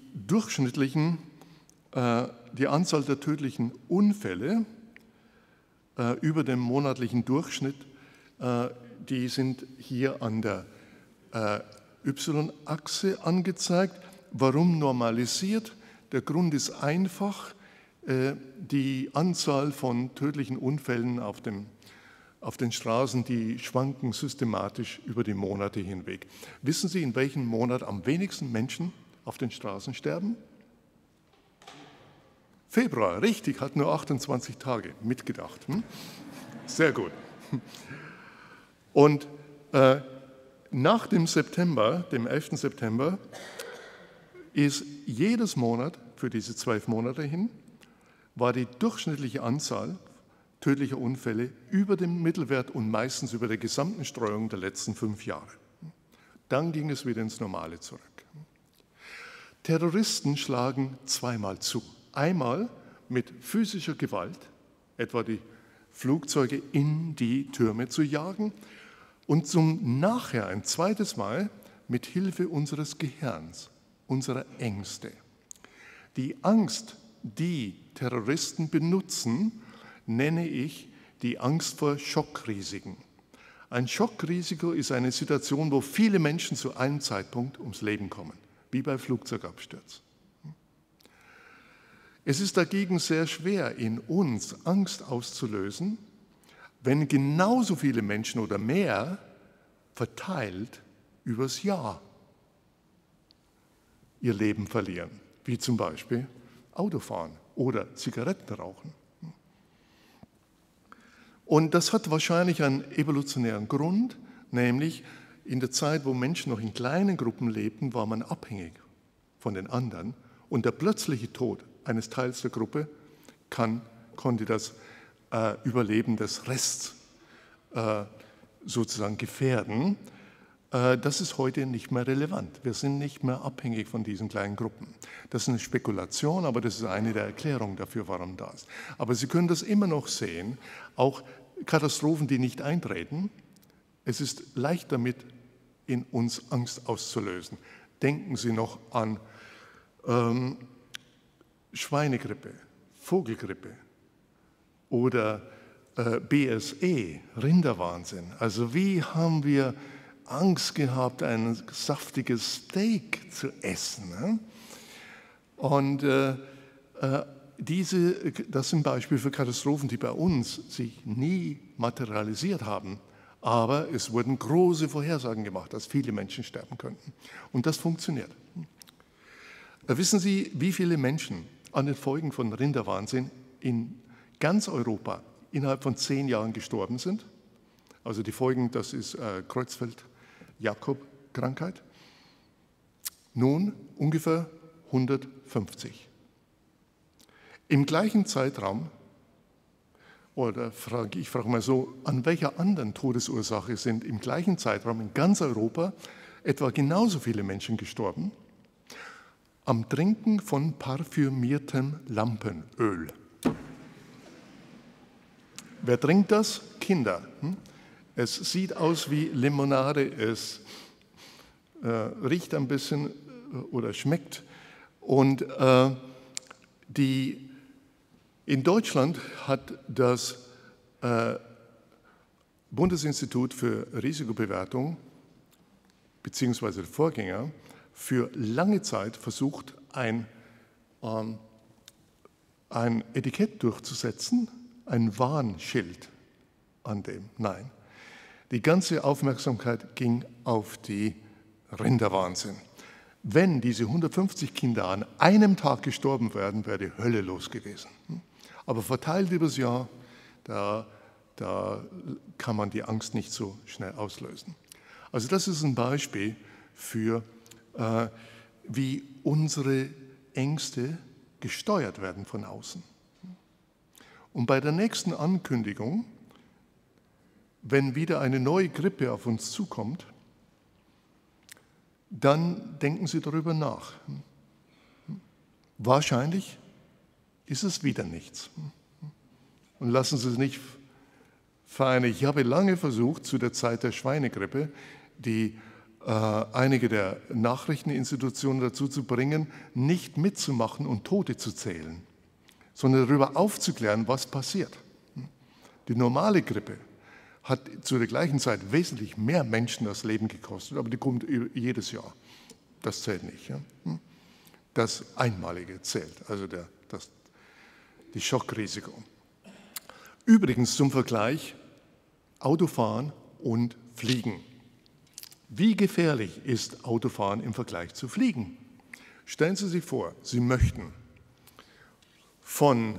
Anzahl der tödlichen Unfälle über dem monatlichen Durchschnitt, die sind hier an der Y-Achse angezeigt. Warum normalisiert? Der Grund ist einfach, die Anzahl von tödlichen Unfällen auf den Straßen, die schwanken systematisch über die Monate hinweg. Wissen Sie, in welchem Monat am wenigsten Menschen auf den Straßen sterben? Februar, richtig, hat nur 28 Tage, mitgedacht. Sehr gut. Und nach dem September, dem 11. September, ist jedes Monat, für diese 12 Monate hin, war die durchschnittliche Anzahl tödlicher Unfälle über dem Mittelwert und meistens über der gesamten Streuung der letzten 5 Jahre. Dann ging es wieder ins Normale zurück. Terroristen schlagen zweimal zu. Einmal mit physischer Gewalt, etwa die Flugzeuge in die Türme zu jagen, und nachher ein zweites Mal mit Hilfe unseres Gehirns, unserer Ängste. Die Angst, die Terroristen benutzen, nenne ich die Angst vor Schockrisiken. Ein Schockrisiko ist eine Situation, wo viele Menschen zu einem Zeitpunkt ums Leben kommen, wie bei Flugzeugabsturz. Es ist dagegen sehr schwer, in uns Angst auszulösen, wenn genauso viele Menschen oder mehr verteilt übers Jahr ihr Leben verlieren, wie zum Beispiel Autofahren oder Zigaretten rauchen. Und das hat wahrscheinlich einen evolutionären Grund, nämlich in der Zeit, wo Menschen noch in kleinen Gruppen lebten, war man abhängig von den anderen und der plötzliche Tod eines Teils der Gruppe konnte das Überleben des Rests sozusagen gefährden. Das ist heute nicht mehr relevant. Wir sind nicht mehr abhängig von diesen kleinen Gruppen. Das ist eine Spekulation, aber das ist eine der Erklärungen dafür, warum das ist. Aber Sie können das immer noch sehen, auch Katastrophen, die nicht eintreten. Es ist leicht damit, in uns Angst auszulösen. Denken Sie noch an Schweinegrippe, Vogelgrippe oder BSE, Rinderwahnsinn. Also wie haben wir Angst gehabt, ein saftiges Steak zu essen. Ne? Und das sind Beispiele für Katastrophen, die bei uns sich nie materialisiert haben. Aber es wurden große Vorhersagen gemacht, dass viele Menschen sterben könnten. Und das funktioniert. Wissen Sie, wie viele Menschen an den Folgen von Rinderwahnsinn in ganz Europa innerhalb von 10 Jahren gestorben sind? Also die Folgen, das ist Creutzfeldt-Jakob-Krankheit. Nun ungefähr 150. Im gleichen Zeitraum, oder ich frage mal so, an welcher anderen Todesursache sind im gleichen Zeitraum in ganz Europa etwa genauso viele Menschen gestorben? Am Trinken von parfümiertem Lampenöl. Wer trinkt das? Kinder. Es sieht aus wie Limonade, es riecht ein bisschen oder schmeckt. Und in Deutschland hat das Bundesinstitut für Risikobewertung beziehungsweise der Vorgänger für lange Zeit versucht, ein Etikett durchzusetzen, ein Warnschild an dem. Nein, die ganze Aufmerksamkeit ging auf die Rinderwahnsinn. Wenn diese 150 Kinder an einem Tag gestorben wären, wäre die Hölle los gewesen. Aber verteilt über das Jahr, da kann man die Angst nicht so schnell auslösen. Also das ist ein Beispiel für, wie unsere Ängste gesteuert werden von außen. Und bei der nächsten Ankündigung, wenn wieder eine neue Grippe auf uns zukommt, dann denken Sie darüber nach. Wahrscheinlich ist es wieder nichts. Und lassen Sie es nicht vereinigen. Ich habe lange versucht, zu der Zeit der Schweinegrippe, einige der Nachrichteninstitutionen dazu zu bringen, nicht mitzumachen und Tote zu zählen, sondern darüber aufzuklären, was passiert. Die normale Grippe hat zu der gleichen Zeit wesentlich mehr Menschen das Leben gekostet, aber die kommt jedes Jahr. Das zählt nicht. Ja? Das Einmalige zählt, also die Schockrisiko. Übrigens zum Vergleich Autofahren und Fliegen. Wie gefährlich ist Autofahren im Vergleich zu Fliegen? Stellen Sie sich vor, Sie möchten von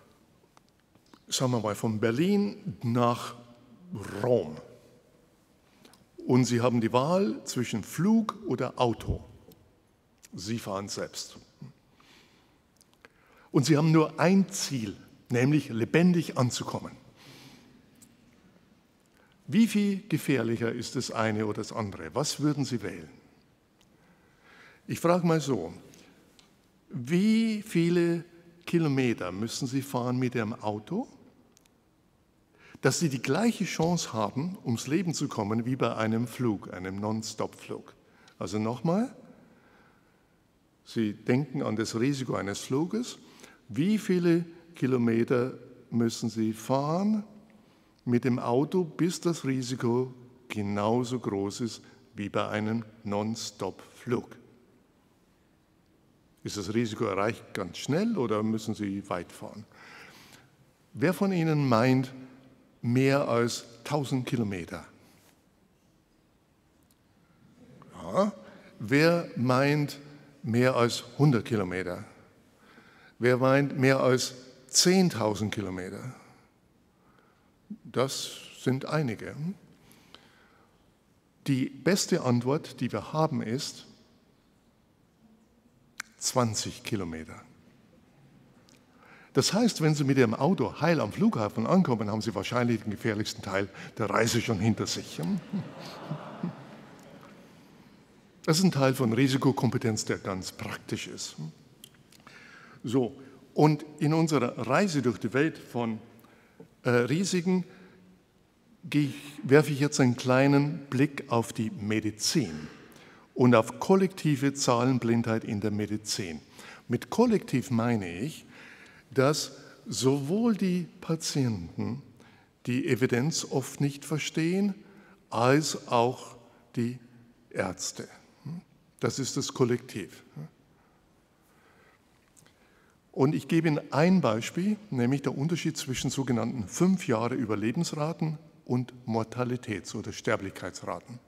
Berlin nach Rom und Sie haben die Wahl zwischen Flug oder Auto. Sie fahren selbst. Und Sie haben nur ein Ziel, nämlich lebendig anzukommen. Wie viel gefährlicher ist das eine oder das andere? Was würden Sie wählen? Ich frage mal so, wie viele Kilometer müssen Sie fahren mit Ihrem Auto, dass Sie die gleiche Chance haben, ums Leben zu kommen, wie bei einem Flug, einem Non-Stop-Flug? Also nochmal, Sie denken an das Risiko eines Fluges. Wie viele Kilometer müssen Sie fahren mit dem Auto, bis das Risiko genauso groß ist wie bei einem Non-Stop-Flug? Ist das Risiko erreicht ganz schnell oder müssen Sie weit fahren? Wer von Ihnen meint mehr als 1000 Kilometer? Ja. Wer meint mehr als 100 Kilometer? Wer meint mehr als 10.000 Kilometer? Das sind einige. Die beste Antwort, die wir haben, ist 20 Kilometer. Das heißt, wenn Sie mit Ihrem Auto heil am Flughafen ankommen, haben Sie wahrscheinlich den gefährlichsten Teil der Reise schon hinter sich. Das ist ein Teil von Risikokompetenz, der ganz praktisch ist. So, und in unserer Reise durch die Welt von Risiken werfe ich jetzt einen kleinen Blick auf die Medizin und auf kollektive Zahlenblindheit in der Medizin. Mit kollektiv meine ich, dass sowohl die Patienten die Evidenz oft nicht verstehen, als auch die Ärzte. Das ist das Kollektiv. Und ich gebe Ihnen ein Beispiel, nämlich der Unterschied zwischen sogenannten 5 Jahre Überlebensraten und Mortalitäts- oder Sterblichkeitsraten.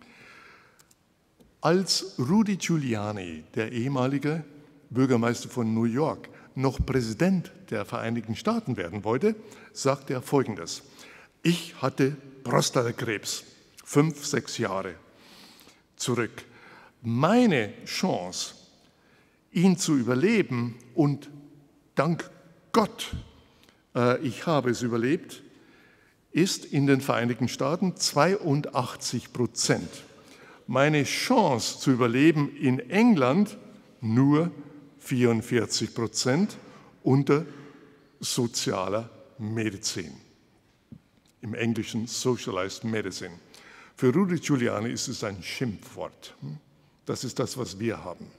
Als Rudy Giuliani, der ehemalige Bürgermeister von New York, noch Präsident der Vereinigten Staaten werden wollte, sagte er Folgendes: Ich hatte Prostatakrebs, 5, 6 Jahre zurück. Meine Chance, ihn zu überleben, und dank Gott, ich habe es überlebt, ist in den Vereinigten Staaten 82%. Meine Chance zu überleben in England nur 44% unter sozialer Medizin, im Englischen Socialized Medicine. Für Rudy Giuliani ist es ein Schimpfwort. Das ist das, was wir haben.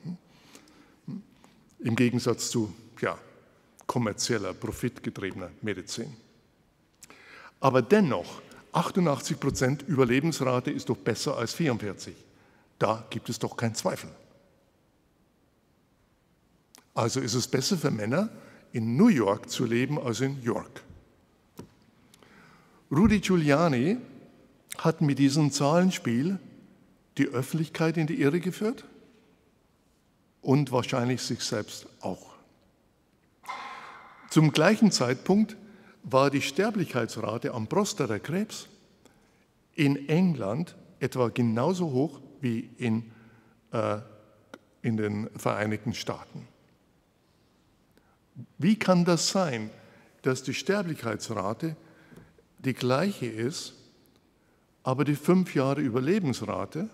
Im Gegensatz zu kommerzieller, profitgetriebener Medizin. Aber dennoch, 88% Überlebensrate ist doch besser als 44%. Da gibt es doch keinen Zweifel. Also ist es besser für Männer, in New York zu leben als in York. Rudy Giuliani hat mit diesem Zahlenspiel die Öffentlichkeit in die Irre geführt und wahrscheinlich sich selbst auch. Zum gleichen Zeitpunkt war die Sterblichkeitsrate am Prostatakrebs in England etwa genauso hoch wie in den Vereinigten Staaten. Wie kann das sein, dass die Sterblichkeitsrate die gleiche ist, aber die 5 Jahre Überlebensrate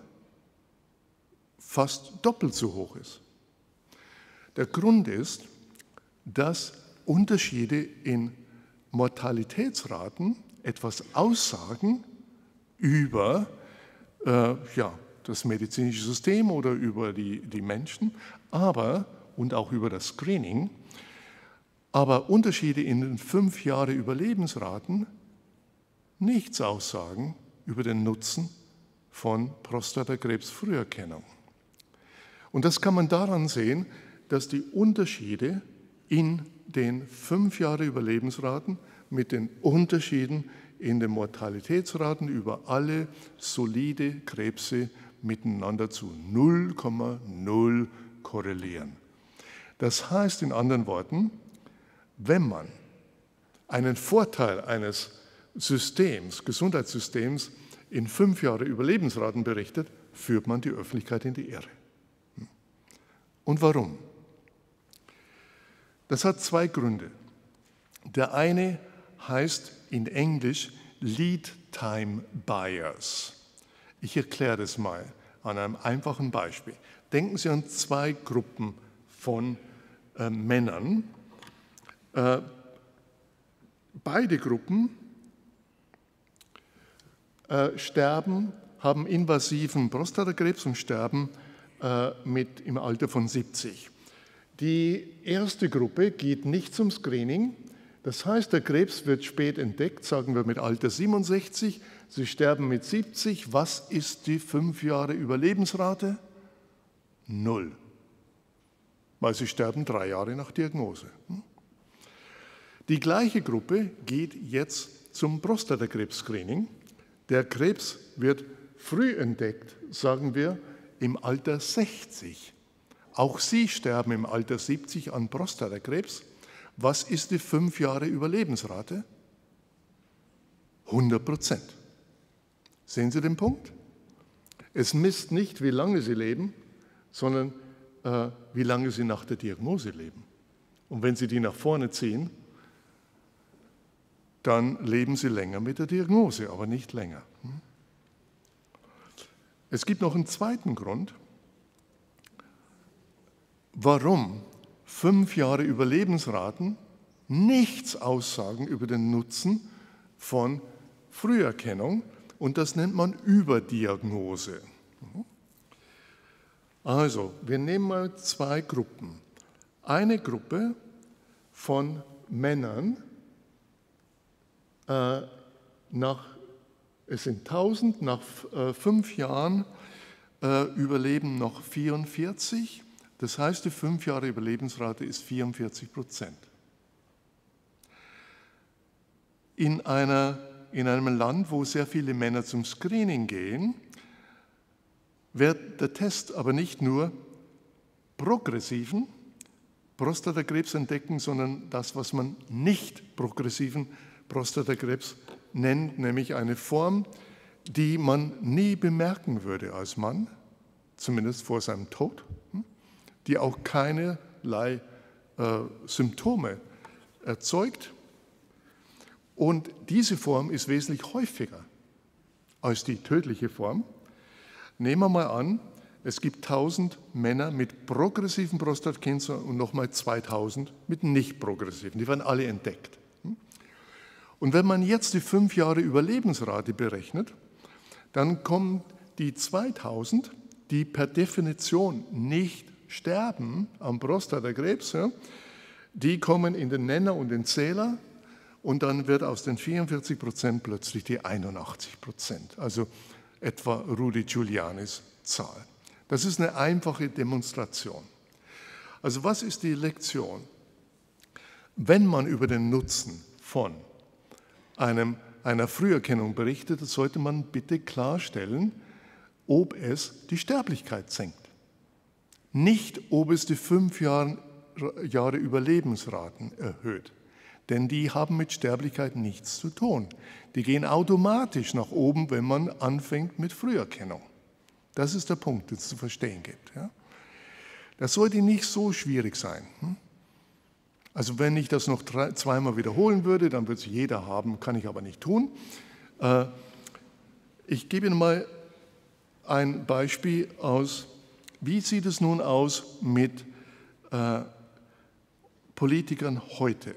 fast doppelt so hoch ist? Der Grund ist, dass Unterschiede in Mortalitätsraten etwas aussagen über das medizinische System oder über die Menschen, und auch über das Screening, aber Unterschiede in den 5 Jahre Überlebensraten nichts aussagen über den Nutzen von Prostatakrebsfrüherkennung. Und das kann man daran sehen, dass die Unterschiede in den 5 Jahre Überlebensraten mit den Unterschieden in den Mortalitätsraten über alle solide Krebse miteinander zu 0,0 korrelieren. Das heißt in anderen Worten, wenn man einen Vorteil eines Gesundheitssystems in 5 Jahre Überlebensraten berichtet, führt man die Öffentlichkeit in die Irre. Und warum? Das hat 2 Gründe. Der eine heißt in Englisch Lead Time Bias. Ich erkläre das mal an einem einfachen Beispiel. Denken Sie an 2 Gruppen von Männern. Beide Gruppen haben invasiven Prostatakrebs und sterben im Alter von 70. Die erste Gruppe geht nicht zum Screening. Das heißt, der Krebs wird spät entdeckt, sagen wir mit Alter 67. Sie sterben mit 70. Was ist die 5 Jahre Überlebensrate? 0. Weil sie sterben 3 Jahre nach Diagnose. Die gleiche Gruppe geht jetzt zum Prostatakrebs-Screening. Der Krebs wird früh entdeckt, sagen wir, im Alter 60. Auch sie sterben im Alter 70 an Prostatakrebs. Was ist die 5 Jahre Überlebensrate? 100%. Sehen Sie den Punkt? Es misst nicht, wie lange Sie leben, sondern wie lange Sie nach der Diagnose leben. Und wenn Sie die nach vorne ziehen, dann leben Sie länger mit der Diagnose, aber nicht länger. Es gibt noch einen zweiten Grund, warum 5 Jahre Überlebensraten nichts aussagen über den Nutzen von Früherkennung und das nennt man Überdiagnose. Also, wir nehmen mal zwei Gruppen. Eine Gruppe von Männern, es sind 1000, nach 5 Jahren überleben noch 44. Das heißt, die 5 Jahre Überlebensrate ist 44%. In einem Land, wo sehr viele Männer zum Screening gehen, wird der Test aber nicht nur progressiven Prostatakrebs entdecken, sondern das, was man nicht progressiven Prostatakrebs nennt, nämlich eine Form, die man nie bemerken würde als Mann, zumindest vor seinem Tod, die auch keinerlei Symptome erzeugt. Und diese Form ist wesentlich häufiger als die tödliche Form. Nehmen wir mal an, es gibt 1000 Männer mit progressiven Prostatakrebs und nochmal 2000 mit nicht progressiven. Die werden alle entdeckt. Und wenn man jetzt die 5 Jahre Überlebensrate berechnet, dann kommen die 2000, die per Definition nicht sterben am Prostatakrebs, die kommen in den Nenner und den Zähler und dann wird aus den 44% plötzlich die 81%. Also etwa Rudy Giulianis Zahl. Das ist eine einfache Demonstration. Also was ist die Lektion? Wenn man über den Nutzen von einer Früherkennung berichtet, sollte man bitte klarstellen, ob es die Sterblichkeit senkt. Nicht, ob es die 5 Jahre Überlebensraten erhöht. Denn die haben mit Sterblichkeit nichts zu tun. Die gehen automatisch nach oben, wenn man anfängt mit Früherkennung. Das ist der Punkt, den es zu verstehen gibt. Ja? Das sollte nicht so schwierig sein. Also wenn ich das noch zweimal wiederholen würde, dann würde es jeder haben, kann ich aber nicht tun. Ich gebe Ihnen mal ein Beispiel aus, wie sieht es nun aus mit Politikern heute.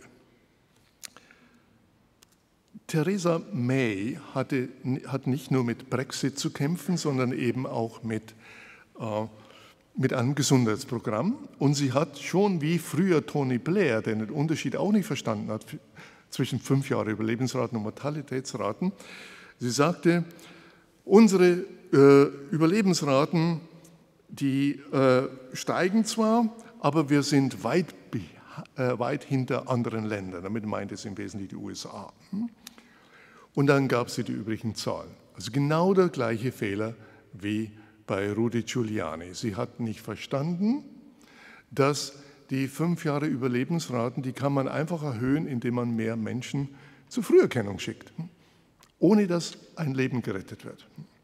Theresa May hat nicht nur mit Brexit zu kämpfen, sondern eben auch mit einem Gesundheitsprogramm. Und sie hat schon wie früher Tony Blair, der den Unterschied auch nicht verstanden hat zwischen 5 Jahre Überlebensraten und Mortalitätsraten, sie sagte, unsere Überlebensraten, die steigen zwar, aber wir sind weit hinter anderen Ländern. Damit meint es im Wesentlichen die USA. Und dann gab sie die übrigen Zahlen. Also genau der gleiche Fehler wie bei Rudy Giuliani. Sie hat nicht verstanden, dass die 5 Jahre Überlebensraten, die kann man einfach erhöhen, indem man mehr Menschen zur Früherkennung schickt, ohne dass ein Leben gerettet wird.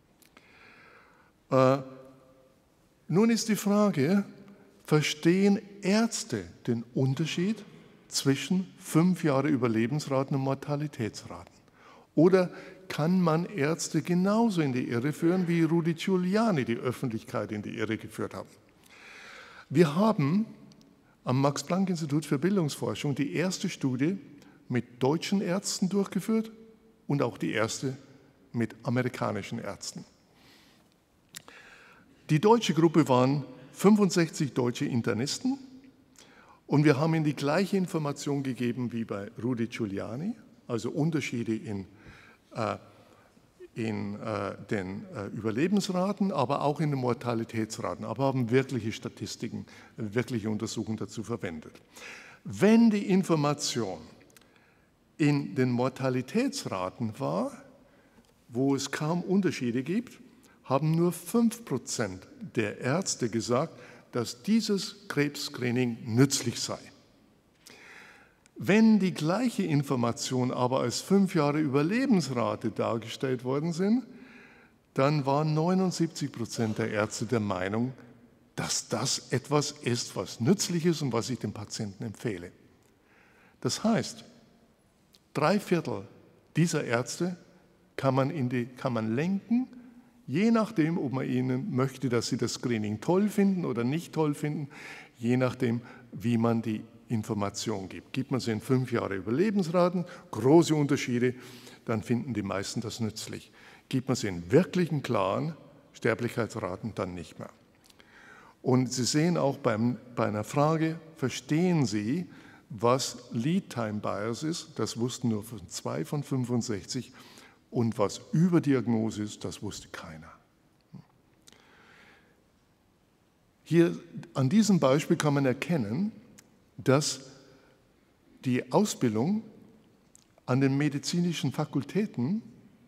Nun ist die Frage, verstehen Ärzte den Unterschied zwischen 5 Jahre Überlebensraten und Mortalitätsraten? Oder kann man Ärzte genauso in die Irre führen, wie Rudy Giuliani die Öffentlichkeit in die Irre geführt hat? Wir haben am Max-Planck-Institut für Bildungsforschung die erste Studie mit deutschen Ärzten durchgeführt und auch die erste mit amerikanischen Ärzten. Die deutsche Gruppe waren 65 deutsche Internisten und wir haben ihnen die gleiche Information gegeben wie bei Rudy Giuliani, also Unterschiede in den Überlebensraten, aber auch in den Mortalitätsraten, aber haben wirkliche Statistiken, wirkliche Untersuchungen dazu verwendet. Wenn die Information in den Mortalitätsraten war, wo es kaum Unterschiede gibt, haben nur 5% der Ärzte gesagt, dass dieses Krebsscreening nützlich sei. Wenn die gleiche Information aber als 5 Jahre Überlebensrate dargestellt worden sind, dann waren 79% der Ärzte der Meinung, dass das etwas ist, was nützlich ist und was ich dem Patienten empfehle. Das heißt, 3/4 dieser Ärzte kann man lenken, je nachdem, ob man ihnen möchte, dass sie das Screening toll finden oder nicht toll finden, je nachdem, wie man die Information gibt. Gibt man sie in 5 Jahre Überlebensraten, große Unterschiede, dann finden die meisten das nützlich. Gibt man sie in wirklichen, klaren Sterblichkeitsraten, dann nicht mehr. Und Sie sehen auch bei einer Frage, verstehen Sie, was Lead-Time Bias ist? Das wussten nur 2 von 65. Und was Überdiagnose ist, das wusste keiner. Hier an diesem Beispiel kann man erkennen, dass die Ausbildung an den medizinischen Fakultäten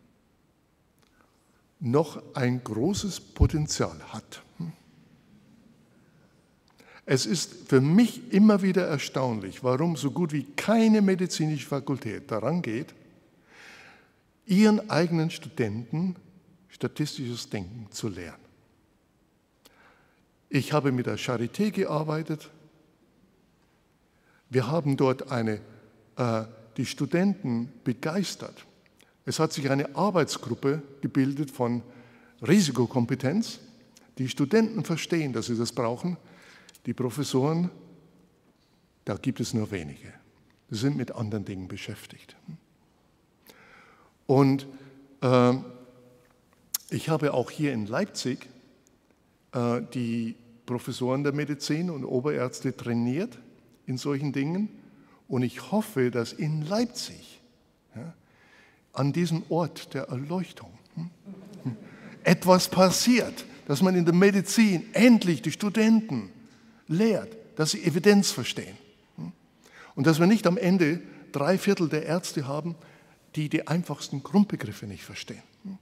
noch ein großes Potenzial hat. Es ist für mich immer wieder erstaunlich, warum so gut wie keine medizinische Fakultät daran geht, ihren eigenen Studenten statistisches Denken zu lehren. Ich habe mit der Charité gearbeitet. Wir haben dort die Studenten begeistert. Es hat sich eine Arbeitsgruppe gebildet von Risikokompetenz. Die Studenten verstehen, dass sie das brauchen. Die Professoren, da gibt es nur wenige. Sie sind mit anderen Dingen beschäftigt. Und ich habe auch hier in Leipzig die Professoren der Medizin und Oberärzte trainiert in solchen Dingen. Und ich hoffe, dass in Leipzig, an diesem Ort der Erleuchtung, etwas passiert, dass man in der Medizin endlich die Studenten lehrt, dass sie Evidenz verstehen. Und dass wir nicht am Ende 3/4 der Ärzte haben, die die einfachsten Grundbegriffe nicht verstehen.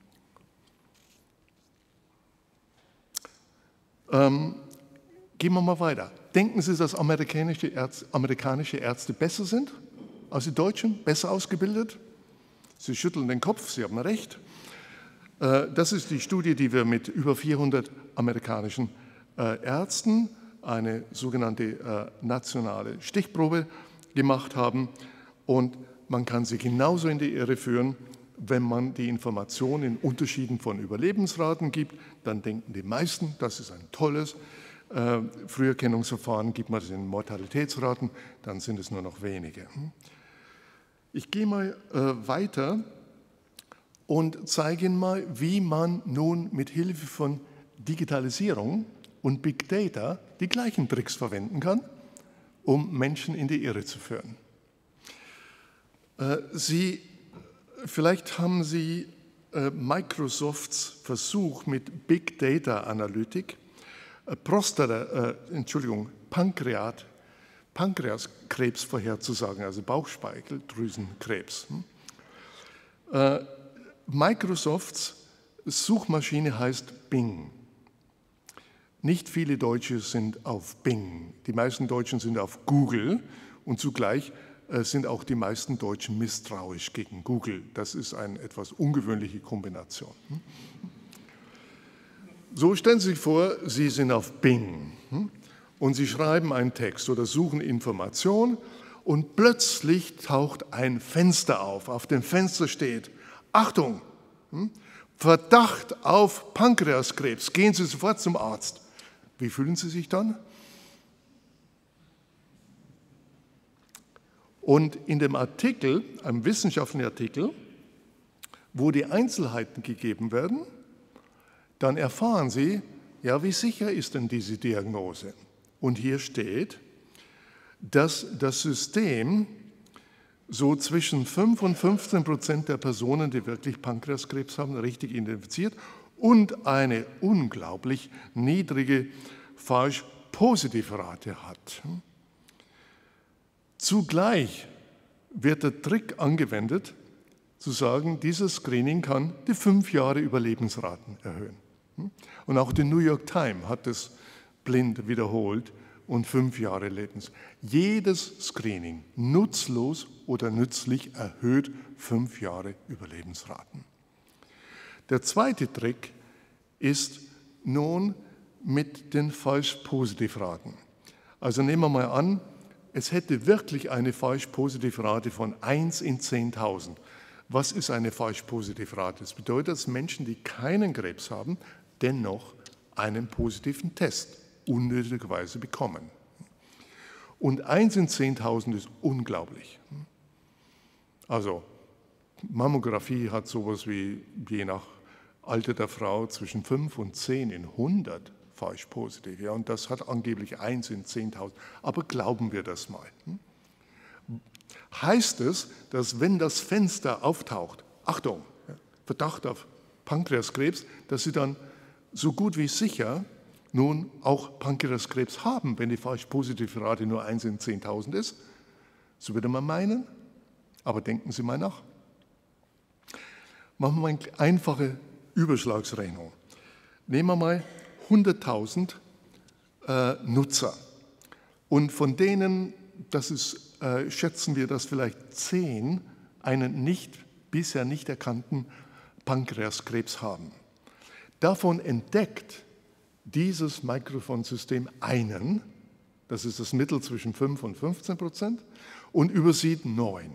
Gehen wir mal weiter. Denken Sie, dass amerikanische Ärzte besser sind als die Deutschen, besser ausgebildet? Sie schütteln den Kopf, Sie haben recht. Das ist die Studie, die wir mit über 400 amerikanischen Ärzten, eine sogenannte nationale Stichprobe gemacht haben. Und man kann sie genauso in die Irre führen, wenn man die Informationen in Unterschieden von Überlebensraten gibt. Dann denken die meisten, das ist ein tolles Früherkennungsverfahren. Gibt man es in Mortalitätsraten, dann sind es nur noch wenige. Ich gehe mal weiter und zeige Ihnen mal, wie man nun mit Hilfe von Digitalisierung und Big Data die gleichen Tricks verwenden kann, um Menschen in die Irre zu führen. Vielleicht haben Sie Microsofts Versuch mit Big Data Analytik, Pankreaskrebs vorherzusagen, also Bauchspeicheldrüsenkrebs. Microsofts Suchmaschine heißt Bing. Nicht viele Deutsche sind auf Bing. Die meisten Deutschen sind auf Google und zugleich sind auch die meisten Deutschen misstrauisch gegen Google. Das ist eine etwas ungewöhnliche Kombination. So stellen Sie sich vor, Sie sind auf Bing und Sie schreiben einen Text oder suchen Informationen und plötzlich taucht ein Fenster auf. Auf dem Fenster steht: Achtung, Verdacht auf Pankreaskrebs, gehen Sie sofort zum Arzt. Wie fühlen Sie sich dann? Und in dem Artikel, einem wissenschaftlichen Artikel, wo die Einzelheiten gegeben werden, dann erfahren Sie, ja, wie sicher ist denn diese Diagnose? Und hier steht, dass das System so zwischen 5 und 15% der Personen, die wirklich Pankreaskrebs haben, richtig identifiziert und eine unglaublich niedrige Falsch-Positiv-Rate hat. Zugleich wird der Trick angewendet, zu sagen, dieses Screening kann die 5 Jahre Überlebensraten erhöhen. Und auch die New York Times hat es blind wiederholt und 5 Jahre Lebens. Jedes Screening, nutzlos oder nützlich, erhöht 5 Jahre Überlebensraten. Der zweite Trick ist nun mit den Falsch-Positiv-Raten. Also nehmen wir mal an, es hätte wirklich eine Falsch-Positiv-Rate von 1 in 10.000. Was ist eine Falsch-Positiv-Rate? Das bedeutet, dass Menschen, die keinen Krebs haben, dennoch einen positiven Test unnötigerweise bekommen. Und 1 in 10.000 ist unglaublich. Also Mammographie hat sowas wie, je nach Alter der Frau, zwischen 5 und 10 in 100 falsch positiv. Ja, und das hat angeblich 1 in 10.000. Aber glauben wir das mal. Heißt es, dass wenn das Fenster auftaucht, Achtung, Verdacht auf Pankreaskrebs, dass Sie dann so gut wie sicher nun auch Pankreaskrebs haben, wenn die falsch positive Rate nur 1 in 10.000 ist? So würde man meinen. Aber denken Sie mal nach. Machen wir eine einfache Überschlagsrechnung. Nehmen wir mal 100.000 Nutzer. Und von denen, schätzen wir, dass vielleicht 10 einen bisher nicht erkannten Pankreaskrebs haben. Davon entdeckt dieses Mikrofonsystem einen, das ist das Mittel zwischen 5 und 15%, und übersieht 9.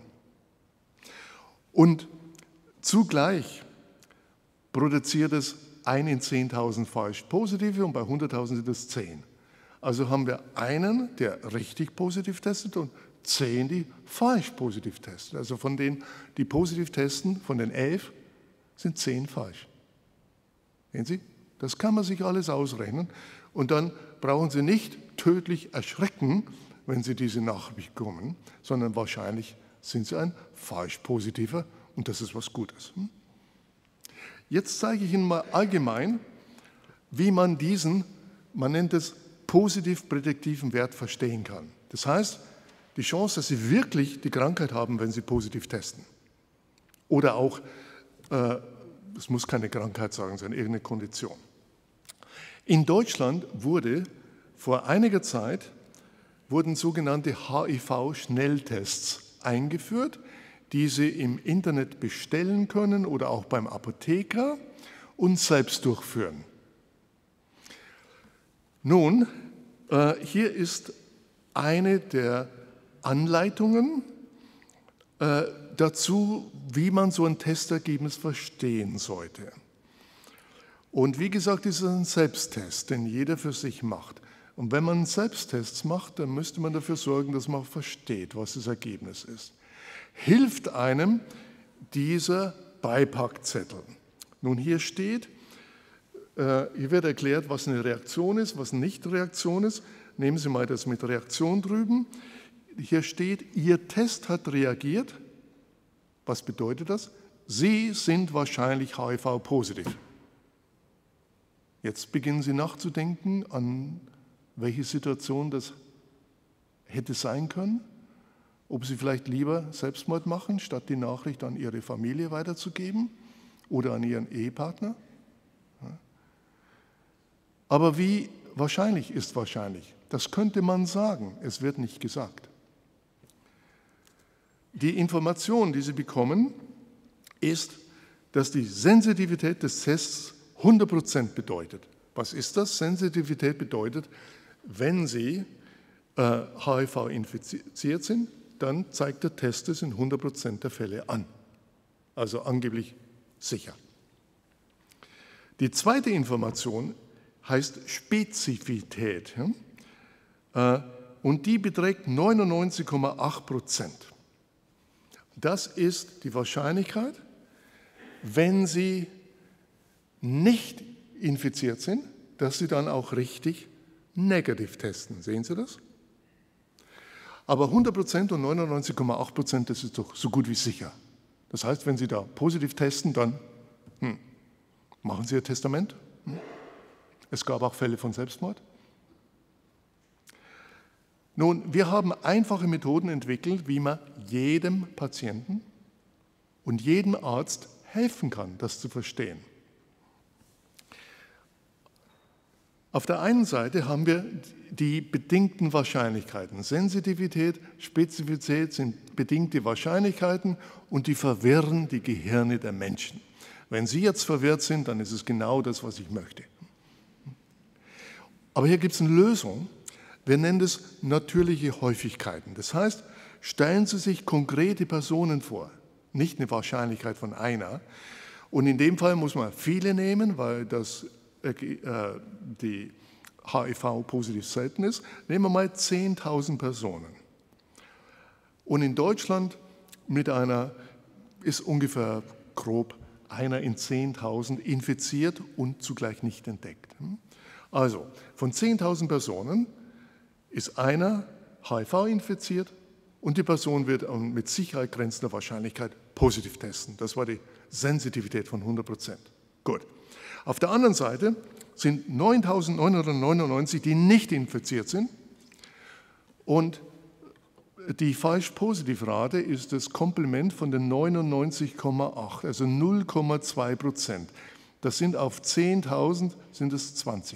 Und zugleich produziert es 1 in 10.000 falsch positive und bei 100.000 sind es 10. Also haben wir einen, der richtig positiv testet und 10, die falsch positiv testen. Also von denen, die positiv testen, von den 11, sind 10 falsch. Sehen Sie? Das kann man sich alles ausrechnen. Und dann brauchen Sie nicht tödlich erschrecken, wenn Sie diese Nachricht bekommen, sondern wahrscheinlich sind Sie ein falsch positiver und das ist was Gutes. Jetzt zeige ich Ihnen mal allgemein, wie man diesen, man nennt es positiv prädiktiven Wert verstehen kann. Das heißt, die Chance, dass Sie wirklich die Krankheit haben, wenn Sie positiv testen. Oder auch, es muss keine Krankheit sein, sondern irgendeine Kondition. In Deutschland vor einiger Zeit wurden sogenannte HIV-Schnelltests eingeführt, die Sie im Internet bestellen können oder auch beim Apotheker und selbst durchführen. Nun, hier ist eine der Anleitungen dazu, wie man so ein Testergebnis verstehen sollte. Und wie gesagt, ist es ein Selbsttest, den jeder für sich macht. Und wenn man Selbsttests macht, dann müsste man dafür sorgen, dass man versteht, was das Ergebnis ist. Hilft einem dieser Beipackzettel. Nun, hier steht, hier wird erklärt, was eine Reaktion ist, was eine Nicht-Reaktion ist. Nehmen Sie mal das mit Reaktion drüben. Hier steht, Ihr Test hat reagiert. Was bedeutet das? Sie sind wahrscheinlich HIV-positiv. Jetzt beginnen Sie nachzudenken, an welche Situation das hätte sein können. Ob Sie vielleicht lieber Selbstmord machen, statt die Nachricht an Ihre Familie weiterzugeben oder an Ihren Ehepartner. Aber wie wahrscheinlich ist wahrscheinlich? Das könnte man sagen, es wird nicht gesagt. Die Information, die Sie bekommen, ist, dass die Sensitivität des Tests 100% bedeutet. Was ist das? Sensitivität bedeutet, wenn Sie HIV infiziert sind, dann zeigt der Test es in 100% der Fälle an. Also angeblich sicher. Die zweite Information heißt Spezifität. Und die beträgt 99,8%. Das ist die Wahrscheinlichkeit, wenn Sie nicht infiziert sind, dass Sie dann auch richtig negativ testen. Sehen Sie das? Aber 100% und 99,8%, das ist doch so gut wie sicher. Das heißt, wenn Sie da positiv testen, dann machen Sie Ihr Testament. Es gab auch Fälle von Selbstmord. Nun, wir haben einfache Methoden entwickelt, wie man jedem Patienten und jedem Arzt helfen kann, das zu verstehen. Auf der einen Seite haben wir die bedingten Wahrscheinlichkeiten. Sensitivität, Spezifität sind bedingte Wahrscheinlichkeiten und die verwirren die Gehirne der Menschen. Wenn Sie jetzt verwirrt sind, dann ist es genau das, was ich möchte. Aber hier gibt es eine Lösung. Wir nennen es natürliche Häufigkeiten. Das heißt, stellen Sie sich konkrete Personen vor, nicht eine Wahrscheinlichkeit von einer. Und in dem Fall muss man viele nehmen, weil die HIV positiv selten ist, nehmen wir mal 10.000 Personen. Und in Deutschland ist ungefähr grob einer in 10.000 infiziert und zugleich nicht entdeckt. Also von 10.000 Personen ist einer HIV infiziert und die Person wird mit Sicherheit grenzender Wahrscheinlichkeit positiv testen. Das war die Sensitivität von 100%. Gut. Auf der anderen Seite sind 9.999, die nicht infiziert sind, und die Falsch-Positiv-Rate ist das Komplement von den 99,8, also 0,2%. Das sind auf 10.000 sind es 20.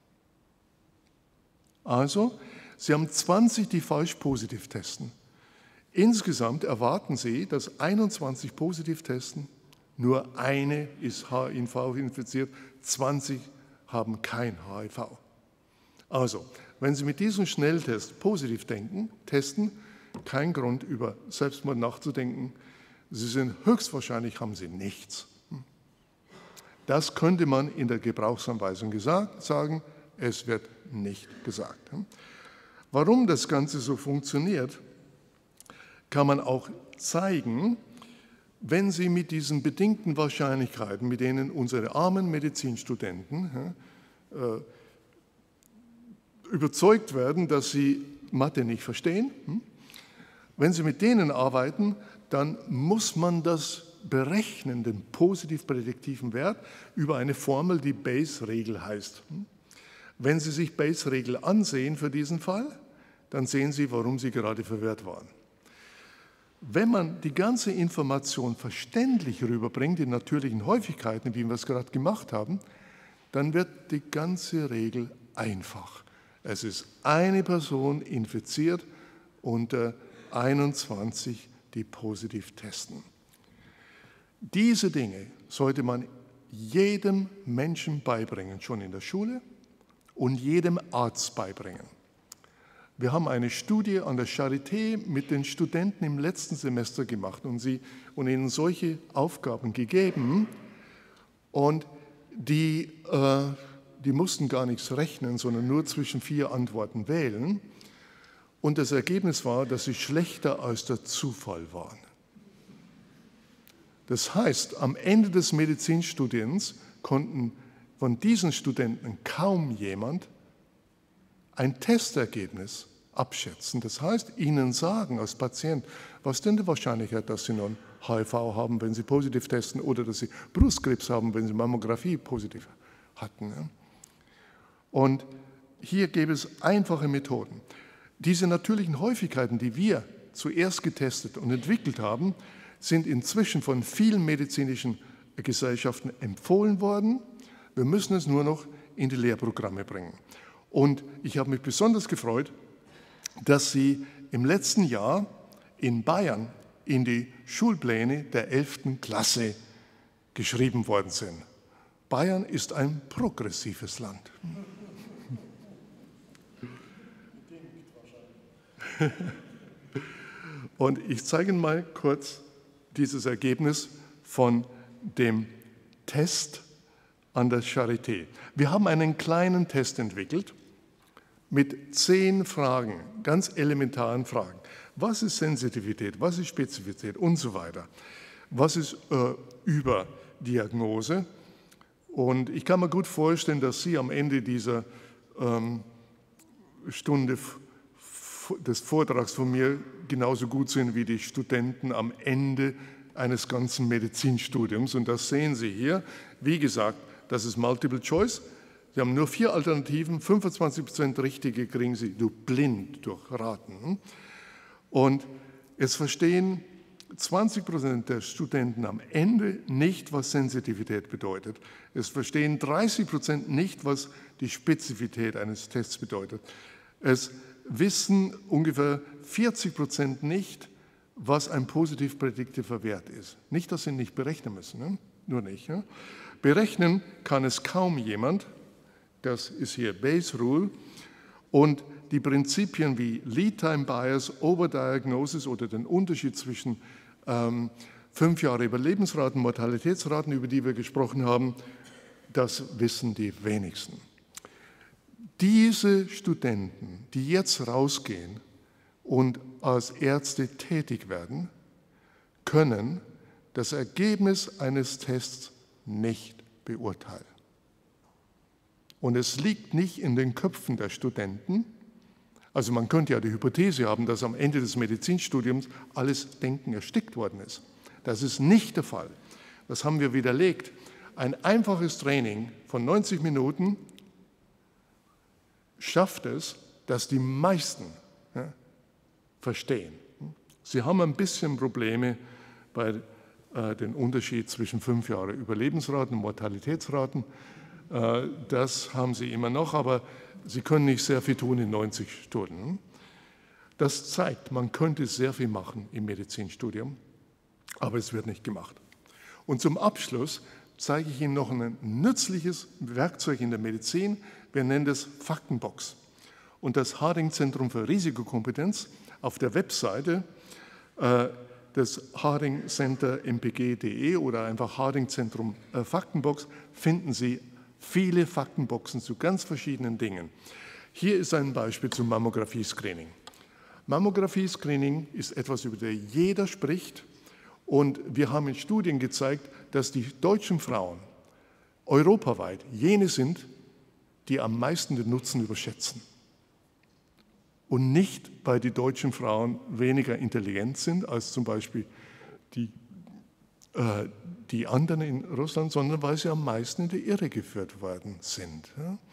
Also, Sie haben 20, die falsch-positiv testen. Insgesamt erwarten Sie, dass 21 positiv testen, nur eine ist HIV infiziert, 20 haben kein HIV. Also, wenn Sie mit diesem Schnelltest positiv testen, kein Grund, über Selbstmord nachzudenken. Sie sind höchstwahrscheinlich, haben Sie nichts. Das könnte man in der Gebrauchsanweisung sagen, es wird nicht gesagt. Warum das Ganze so funktioniert, kann man auch zeigen, wenn Sie mit diesen bedingten Wahrscheinlichkeiten, mit denen unsere armen Medizinstudenten überzeugt werden, dass sie Mathe nicht verstehen, wenn Sie mit denen arbeiten, dann muss man das berechnen, den positiv prädiktiven Wert, über eine Formel, die Bayes-Regel heißt. Wenn Sie sich Bayes-Regel ansehen für diesen Fall, dann sehen Sie, warum Sie gerade verwirrt waren. Wenn man die ganze Information verständlich rüberbringt, in natürlichen Häufigkeiten, wie wir es gerade gemacht haben, dann wird die ganze Regel einfach. Es ist eine Person infiziert unter 21, die positiv testen. Diese Dinge sollte man jedem Menschen beibringen, schon in der Schule, und jedem Arzt beibringen. Wir haben eine Studie an der Charité mit den Studenten im letzten Semester gemacht und ihnen solche Aufgaben gegeben, und die mussten gar nichts rechnen, sondern nur zwischen 4 Antworten wählen. Und das Ergebnis war, dass sie schlechter als der Zufall waren. Das heißt, am Ende des Medizinstudiums konnten von diesen Studenten kaum jemand ein Testergebnis abschätzen. Das heißt, ihnen sagen als Patient, was ist denn die Wahrscheinlichkeit, dass sie nun HIV haben, wenn sie positiv testen, oder dass sie Brustkrebs haben, wenn sie Mammographie positiv hatten. Und hier gäbe es einfache Methoden. Diese natürlichen Häufigkeiten, die wir zuerst getestet und entwickelt haben, sind inzwischen von vielen medizinischen Gesellschaften empfohlen worden. Wir müssen es nur noch in die Lehrprogramme bringen. Und ich habe mich besonders gefreut, dass sie im letzten Jahr in Bayern in die Schulpläne der 11. Klasse geschrieben worden sind. Bayern ist ein progressives Land. Und ich zeige Ihnen mal kurz dieses Ergebnis von dem Test an der Charité. Wir haben einen kleinen Test entwickelt mit 10 Fragen, ganz elementaren Fragen. Was ist Sensitivität, was ist Spezifität und so weiter. Was ist Überdiagnose? Und ich kann mir gut vorstellen, dass Sie am Ende dieser Stunde des Vortrags von mir genauso gut sind wie die Studenten am Ende eines ganzen Medizinstudiums. Und das sehen Sie hier. Wie gesagt, das ist Multiple Choice. Sie haben nur 4 Alternativen, 25% richtige kriegen Sie blind durch Raten. Und es verstehen 20% der Studenten am Ende nicht, was Sensitivität bedeutet. Es verstehen 30% nicht, was die Spezifität eines Tests bedeutet. Es wissen ungefähr 40% nicht, was ein positiv prädiktiver Wert ist. Nicht, dass Sie nicht berechnen müssen, ne? Nur nicht. Ja? Berechnen kann es kaum jemand. Das ist hier Bayes Rule. Und die Prinzipien wie Lead Time Bias, Overdiagnosis oder den Unterschied zwischen 5 Jahre Überlebensraten, Mortalitätsraten, über die wir gesprochen haben, das wissen die wenigsten. Diese Studenten, die jetzt rausgehen und als Ärzte tätig werden, können das Ergebnis eines Tests nicht beurteilen. Und es liegt nicht in den Köpfen der Studenten. Also man könnte ja die Hypothese haben, dass am Ende des Medizinstudiums alles Denken erstickt worden ist. Das ist nicht der Fall. Das haben wir widerlegt. Ein einfaches Training von 90 Minuten schafft es, dass die meisten verstehen. Sie haben ein bisschen Probleme bei dem Unterschied zwischen 5 Jahre Überlebensraten und Mortalitätsraten. Das haben sie immer noch, aber sie können nicht sehr viel tun in 90 Stunden. Das zeigt, man könnte sehr viel machen im Medizinstudium, aber es wird nicht gemacht. Und zum Abschluss zeige ich Ihnen noch ein nützliches Werkzeug in der Medizin. Wir nennen das Faktenbox. Und das Harding-Zentrum für Risikokompetenz auf der Webseite des Harding Center mpg.de oder einfach Harding-Zentrum Faktenbox finden Sie viele Faktenboxen zu ganz verschiedenen Dingen. Hier ist ein Beispiel zum Mammographie-Screening. Mammographie-Screening ist etwas, über das jeder spricht. Und wir haben in Studien gezeigt, dass die deutschen Frauen europaweit jene sind, die am meisten den Nutzen überschätzen. Und nicht, weil die deutschen Frauen weniger intelligent sind als zum Beispiel die anderen in Russland, sondern weil sie am meisten in die Irre geführt worden sind.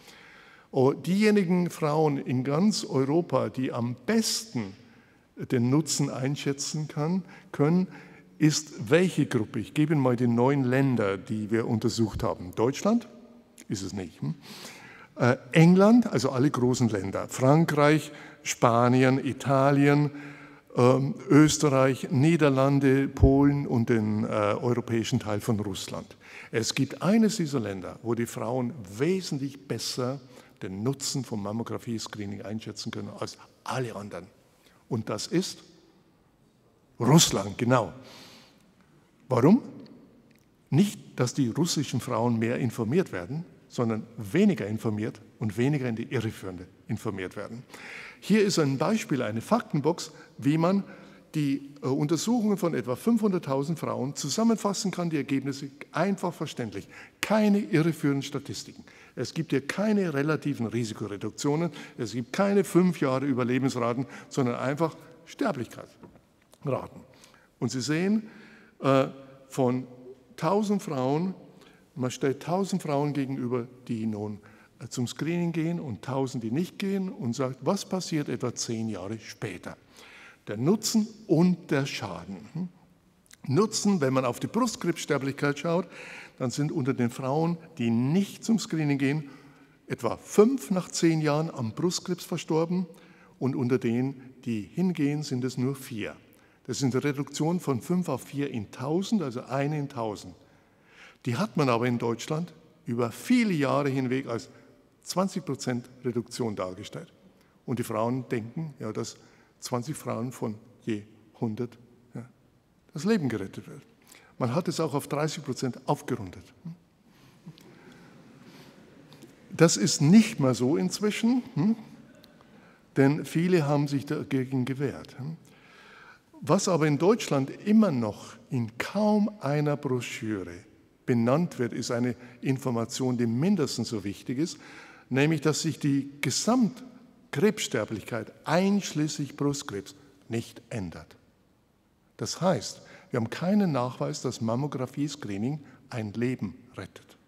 Diejenigen Frauen in ganz Europa, die am besten den Nutzen einschätzen können, ist welche Gruppe? Ich gebe Ihnen mal die 9 Länder, die wir untersucht haben. Deutschland ist es nicht. England, also alle großen Länder. Frankreich, Spanien, Italien, Österreich, Niederlande, Polen und den europäischen Teil von Russland. Es gibt eines dieser Länder, wo die Frauen wesentlich besser den Nutzen vom Mammographie-Screening einschätzen können als alle anderen. Und das ist Russland, genau. Warum? Nicht, dass die russischen Frauen mehr informiert werden, sondern weniger informiert und weniger in die Irre führende informiert werden. Hier ist ein Beispiel, eine Faktenbox, wie man die Untersuchungen von etwa 500.000 Frauen zusammenfassen kann, die Ergebnisse einfach verständlich. Keine irreführenden Statistiken. Es gibt hier keine relativen Risikoreduktionen, es gibt keine 5 Jahre Überlebensraten, sondern einfach Sterblichkeitsraten. Und Sie sehen, von 1000 Frauen, man stellt 1000 Frauen gegenüber, die nun zum Screening gehen und 1000, die nicht gehen und sagt, was passiert etwa 10 Jahre später? Der Nutzen und der Schaden. Nutzen, wenn man auf die Brustkrebssterblichkeit schaut, dann sind unter den Frauen, die nicht zum Screening gehen, etwa 5 nach 10 Jahren am Brustkrebs verstorben und unter denen, die hingehen, sind es nur 4. Das ist eine Reduktion von 5 auf 4 in 1000, also 1 in 1000. Die hat man aber in Deutschland über viele Jahre hinweg als 20% Reduktion dargestellt. Und die Frauen denken, ja, dass 20 Frauen von je 100 das Leben gerettet wird. Man hat es auch auf 30% aufgerundet. Das ist nicht mehr so inzwischen, denn viele haben sich dagegen gewehrt. Was aber in Deutschland immer noch in kaum einer Broschüre benannt wird, ist eine Information, die mindestens so wichtig ist, nämlich, dass sich die Gesamtkrebssterblichkeit einschließlich Brustkrebs nicht ändert. Das heißt, wir haben keinen Nachweis, dass Mammographie-Screening ein Leben rettet.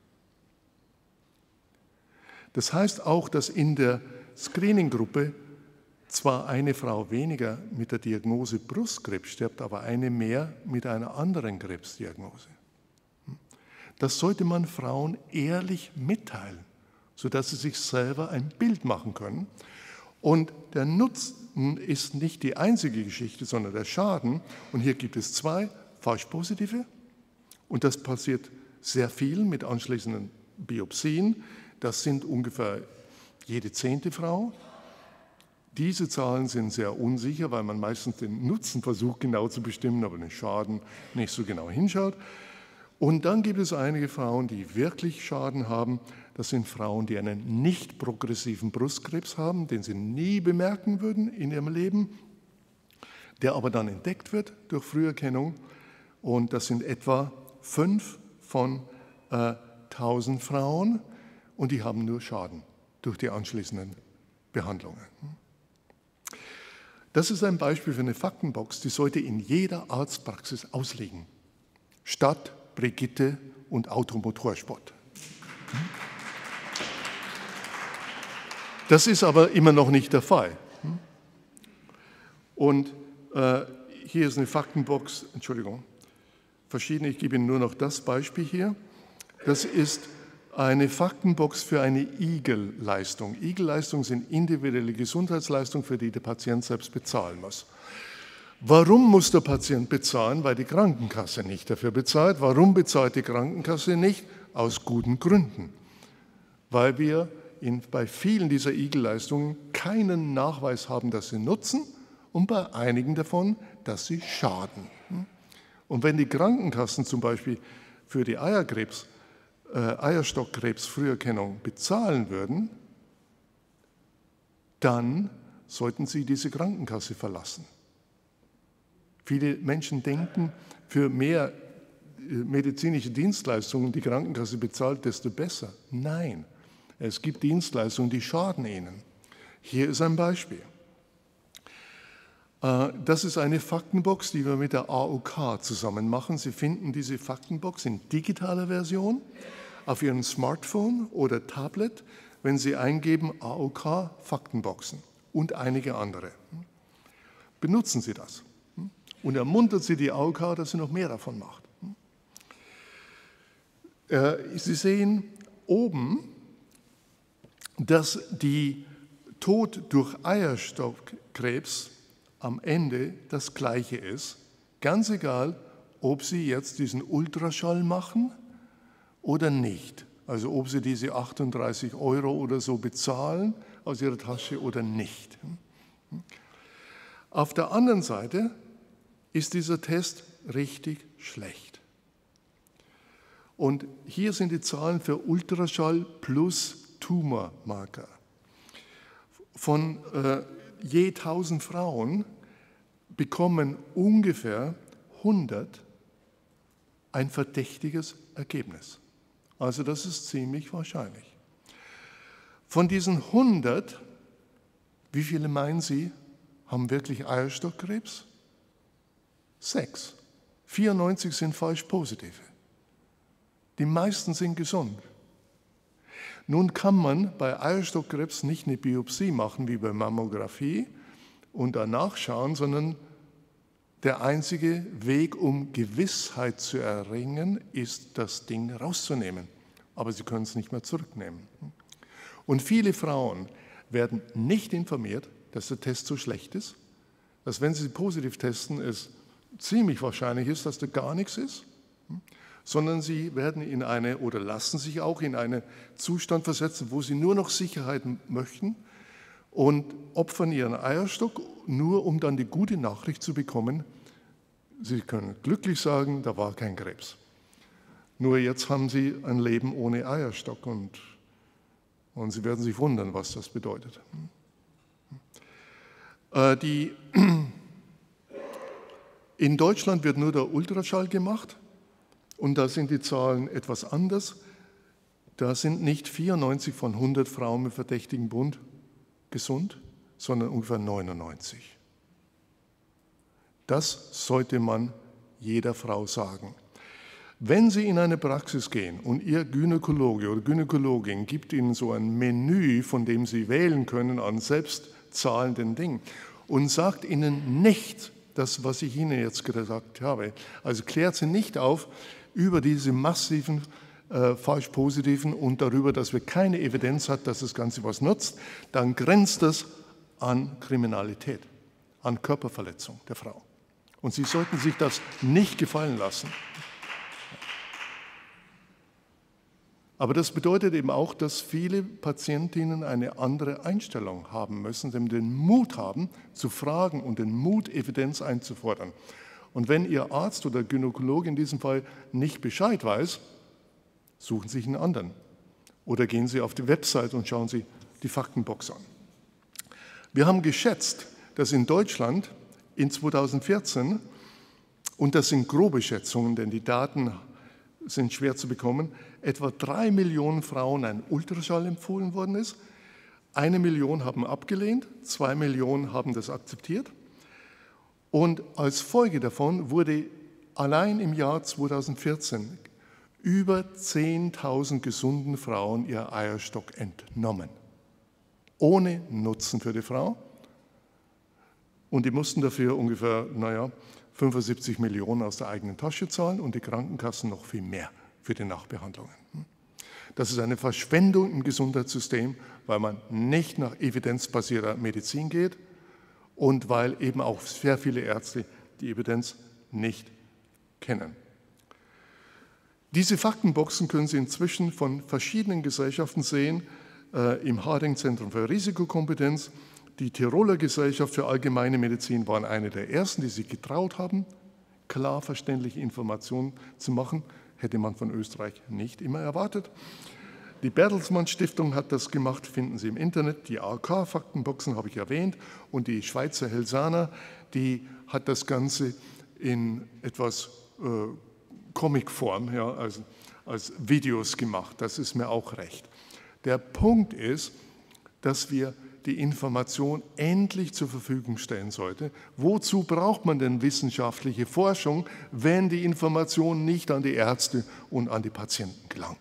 Das heißt auch, dass in der Screening-Gruppe zwar eine Frau weniger mit der Diagnose Brustkrebs stirbt, aber eine mehr mit einer anderen Krebsdiagnose. Das sollte man Frauen ehrlich mitteilen, sodass sie sich selber ein Bild machen können. Und der Nutzen ist nicht die einzige Geschichte, sondern der Schaden. Und hier gibt es 2 Falschpositive. Und das passiert sehr viel mit anschließenden Biopsien. Das sind ungefähr jede 10. Frau. Diese Zahlen sind sehr unsicher, weil man meistens den Nutzen versucht genau zu bestimmen, aber den Schaden nicht so genau hinschaut. Und dann gibt es einige Frauen, die wirklich Schaden haben. Das sind Frauen, die einen nicht progressiven Brustkrebs haben, den sie nie bemerken würden in ihrem Leben, der aber dann entdeckt wird durch Früherkennung. Und das sind etwa 5 von 1000 Frauen und die haben nur Schaden durch die anschließenden Behandlungen. Das ist ein Beispiel für eine Faktenbox, die sollte in jeder Arztpraxis ausliegen. Stadt, Brigitte und Automotorsport. Das ist aber immer noch nicht der Fall. Und hier ist eine Faktenbox, Entschuldigung, verschiedene, ich gebe Ihnen nur noch das Beispiel hier. Das ist eine Faktenbox für eine IGEL-Leistung. IGEL-Leistungen sind individuelle Gesundheitsleistungen, für die der Patient selbst bezahlen muss. Warum muss der Patient bezahlen? Weil die Krankenkasse nicht dafür bezahlt. Warum bezahlt die Krankenkasse nicht? Aus guten Gründen. Weil wir bei vielen dieser IGEL-Leistungen keinen Nachweis haben, dass sie nutzen und bei einigen davon, dass sie schaden. Und wenn die Krankenkassen zum Beispiel für die Eierstockkrebsfrüherkennung bezahlen würden, dann sollten sie diese Krankenkasse verlassen. Viele Menschen denken, für mehr medizinische Dienstleistungen, die Krankenkasse bezahlt, desto besser. Nein, es gibt Dienstleistungen, die schaden ihnen. Hier ist ein Beispiel. Das ist eine Faktenbox, die wir mit der AOK zusammen machen. Sie finden diese Faktenbox in digitaler Version auf Ihrem Smartphone oder Tablet, wenn Sie eingeben AOK Faktenboxen und einige andere. Benutzen Sie das und ermuntern Sie die AOK, dass sie noch mehr davon macht. Sie sehen oben, dass die Tod durch Eierstockkrebs am Ende das Gleiche ist. Ganz egal, ob Sie jetzt diesen Ultraschall machen oder nicht. Also ob Sie diese 38 € oder so bezahlen aus Ihrer Tasche oder nicht. Auf der anderen Seite ist dieser Test richtig schlecht. Und hier sind die Zahlen für Ultraschall plus Tumormarker. Von je 1000 Frauen bekommen ungefähr 100 ein verdächtiges Ergebnis. Also das ist ziemlich wahrscheinlich. Von diesen 100, wie viele meinen Sie, haben wirklich Eierstockkrebs? 6. 94 sind falsch positive. Die meisten sind gesund. Nun kann man bei Eierstockkrebs nicht eine Biopsie machen wie bei Mammographie und danach schauen, sondern der einzige Weg, um Gewissheit zu erringen, ist, das Ding rauszunehmen. Aber Sie können es nicht mehr zurücknehmen. Und viele Frauen werden nicht informiert, dass der Test so schlecht ist, dass wenn sie positiv testen, es ziemlich wahrscheinlich ist, dass da gar nichts ist, sondern sie werden in eine oder lassen sich auch in einen Zustand versetzen, wo sie nur noch Sicherheit möchten und opfern ihren Eierstock, nur um dann die gute Nachricht zu bekommen, sie können glücklich sagen, da war kein Krebs. Nur jetzt haben sie ein Leben ohne Eierstock und sie werden sich wundern, was das bedeutet. In Deutschland wird nur der Ultraschall gemacht. Und da sind die Zahlen etwas anders. Da sind nicht 94 von 100 Frauen mit verdächtigem Bund gesund, sondern ungefähr 99. Das sollte man jeder Frau sagen. Wenn Sie in eine Praxis gehen und Ihr Gynäkologe oder Gynäkologin gibt Ihnen so ein Menü, von dem Sie wählen können an selbstzahlenden Dingen und sagt Ihnen nicht das, was ich Ihnen jetzt gesagt habe, also klärt Sie nicht auf, über diese massiven Falsch-Positiven und darüber, dass wir keine Evidenz haben, dass das Ganze was nutzt, dann grenzt das an Kriminalität, an Körperverletzung der Frau. Und Sie sollten sich das nicht gefallen lassen. Aber das bedeutet eben auch, dass viele Patientinnen eine andere Einstellung haben müssen, den Mut haben, zu fragen und den Mut, Evidenz einzufordern. Und wenn Ihr Arzt oder Gynäkologe in diesem Fall nicht Bescheid weiß, suchen Sie sich einen anderen. Oder gehen Sie auf die Website und schauen Sie die Faktenbox an. Wir haben geschätzt, dass in Deutschland in 2014, und das sind grobe Schätzungen, denn die Daten sind schwer zu bekommen, etwa 3 Millionen Frauen ein Ultraschall empfohlen worden ist. 1 Million haben abgelehnt, 2 Millionen haben das akzeptiert. Und als Folge davon wurde allein im Jahr 2014 über 10.000 gesunden Frauen ihr Eierstock entnommen. Ohne Nutzen für die Frau. Und die mussten dafür ungefähr, 75 Millionen aus der eigenen Tasche zahlen und die Krankenkassen noch viel mehr für die Nachbehandlungen. Das ist eine Verschwendung im Gesundheitssystem, weil man nicht nach evidenzbasierter Medizin geht und weil eben auch sehr viele Ärzte die Evidenz nicht kennen. Diese Faktenboxen können Sie inzwischen von verschiedenen Gesellschaften sehen, im Harding-Zentrum für Risikokompetenz. Die Tiroler Gesellschaft für Allgemeine Medizin waren eine der ersten, die sich getraut haben, klar verständliche Informationen zu machen. Hätte man von Österreich nicht immer erwartet. Die Bertelsmann Stiftung hat das gemacht, finden Sie im Internet. Die AK-Faktenboxen habe ich erwähnt. Und die Schweizer Helsana, die hat das Ganze in etwas Comicform, ja, als Videos gemacht. Das ist mir auch recht. Der Punkt ist, dass wir die Information endlich zur Verfügung stellen sollte. Wozu braucht man denn wissenschaftliche Forschung, wenn die Information nicht an die Ärzte und an die Patienten gelangt?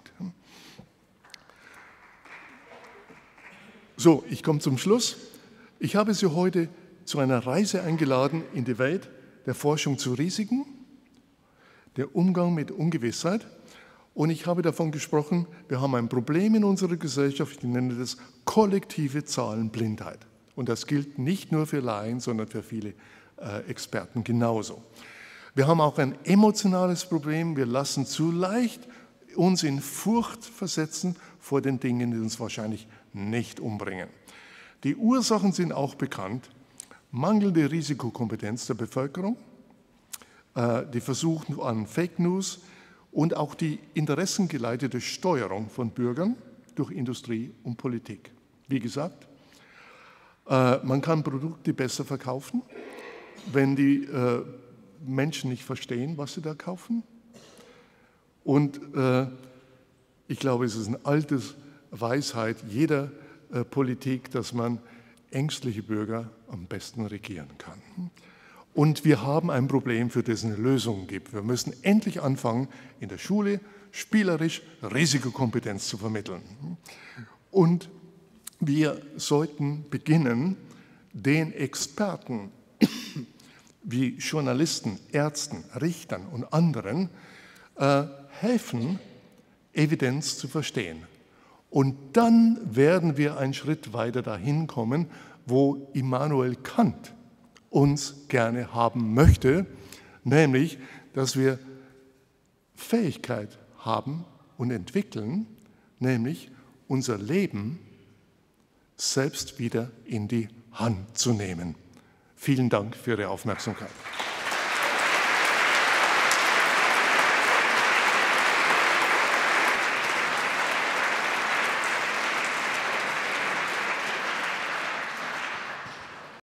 So, ich komme zum Schluss. Ich habe Sie heute zu einer Reise eingeladen in die Welt der Forschung zu Risiken, der Umgang mit Ungewissheit. Und ich habe davon gesprochen, wir haben ein Problem in unserer Gesellschaft, ich nenne das kollektive Zahlenblindheit. Und das gilt nicht nur für Laien, sondern für viele Experten genauso. Wir haben auch ein emotionales Problem, wir lassen zu leicht uns in Furcht versetzen vor den Dingen, die uns wahrscheinlich nicht umbringen. Die Ursachen sind auch bekannt. Mangelnde Risikokompetenz der Bevölkerung, die Versuche an Fake News, und auch die interessengeleitete Steuerung von Bürgern durch Industrie und Politik. Wie gesagt, man kann Produkte besser verkaufen, wenn die Menschen nicht verstehen, was sie da kaufen. Und ich glaube, es ist eine alte Weisheit jeder Politik, dass man ängstliche Bürger am besten regieren kann. Und wir haben ein Problem, für das es eine Lösung gibt. Wir müssen endlich anfangen, in der Schule spielerisch Risikokompetenz zu vermitteln. Und wir sollten beginnen, den Experten wie Journalisten, Ärzten, Richtern und anderen helfen, Evidenz zu verstehen. Und dann werden wir einen Schritt weiter dahin kommen, wo Immanuel Kant uns gerne haben möchte, nämlich, dass wir Fähigkeit haben und entwickeln, nämlich unser Leben selbst wieder in die Hand zu nehmen. Vielen Dank für Ihre Aufmerksamkeit.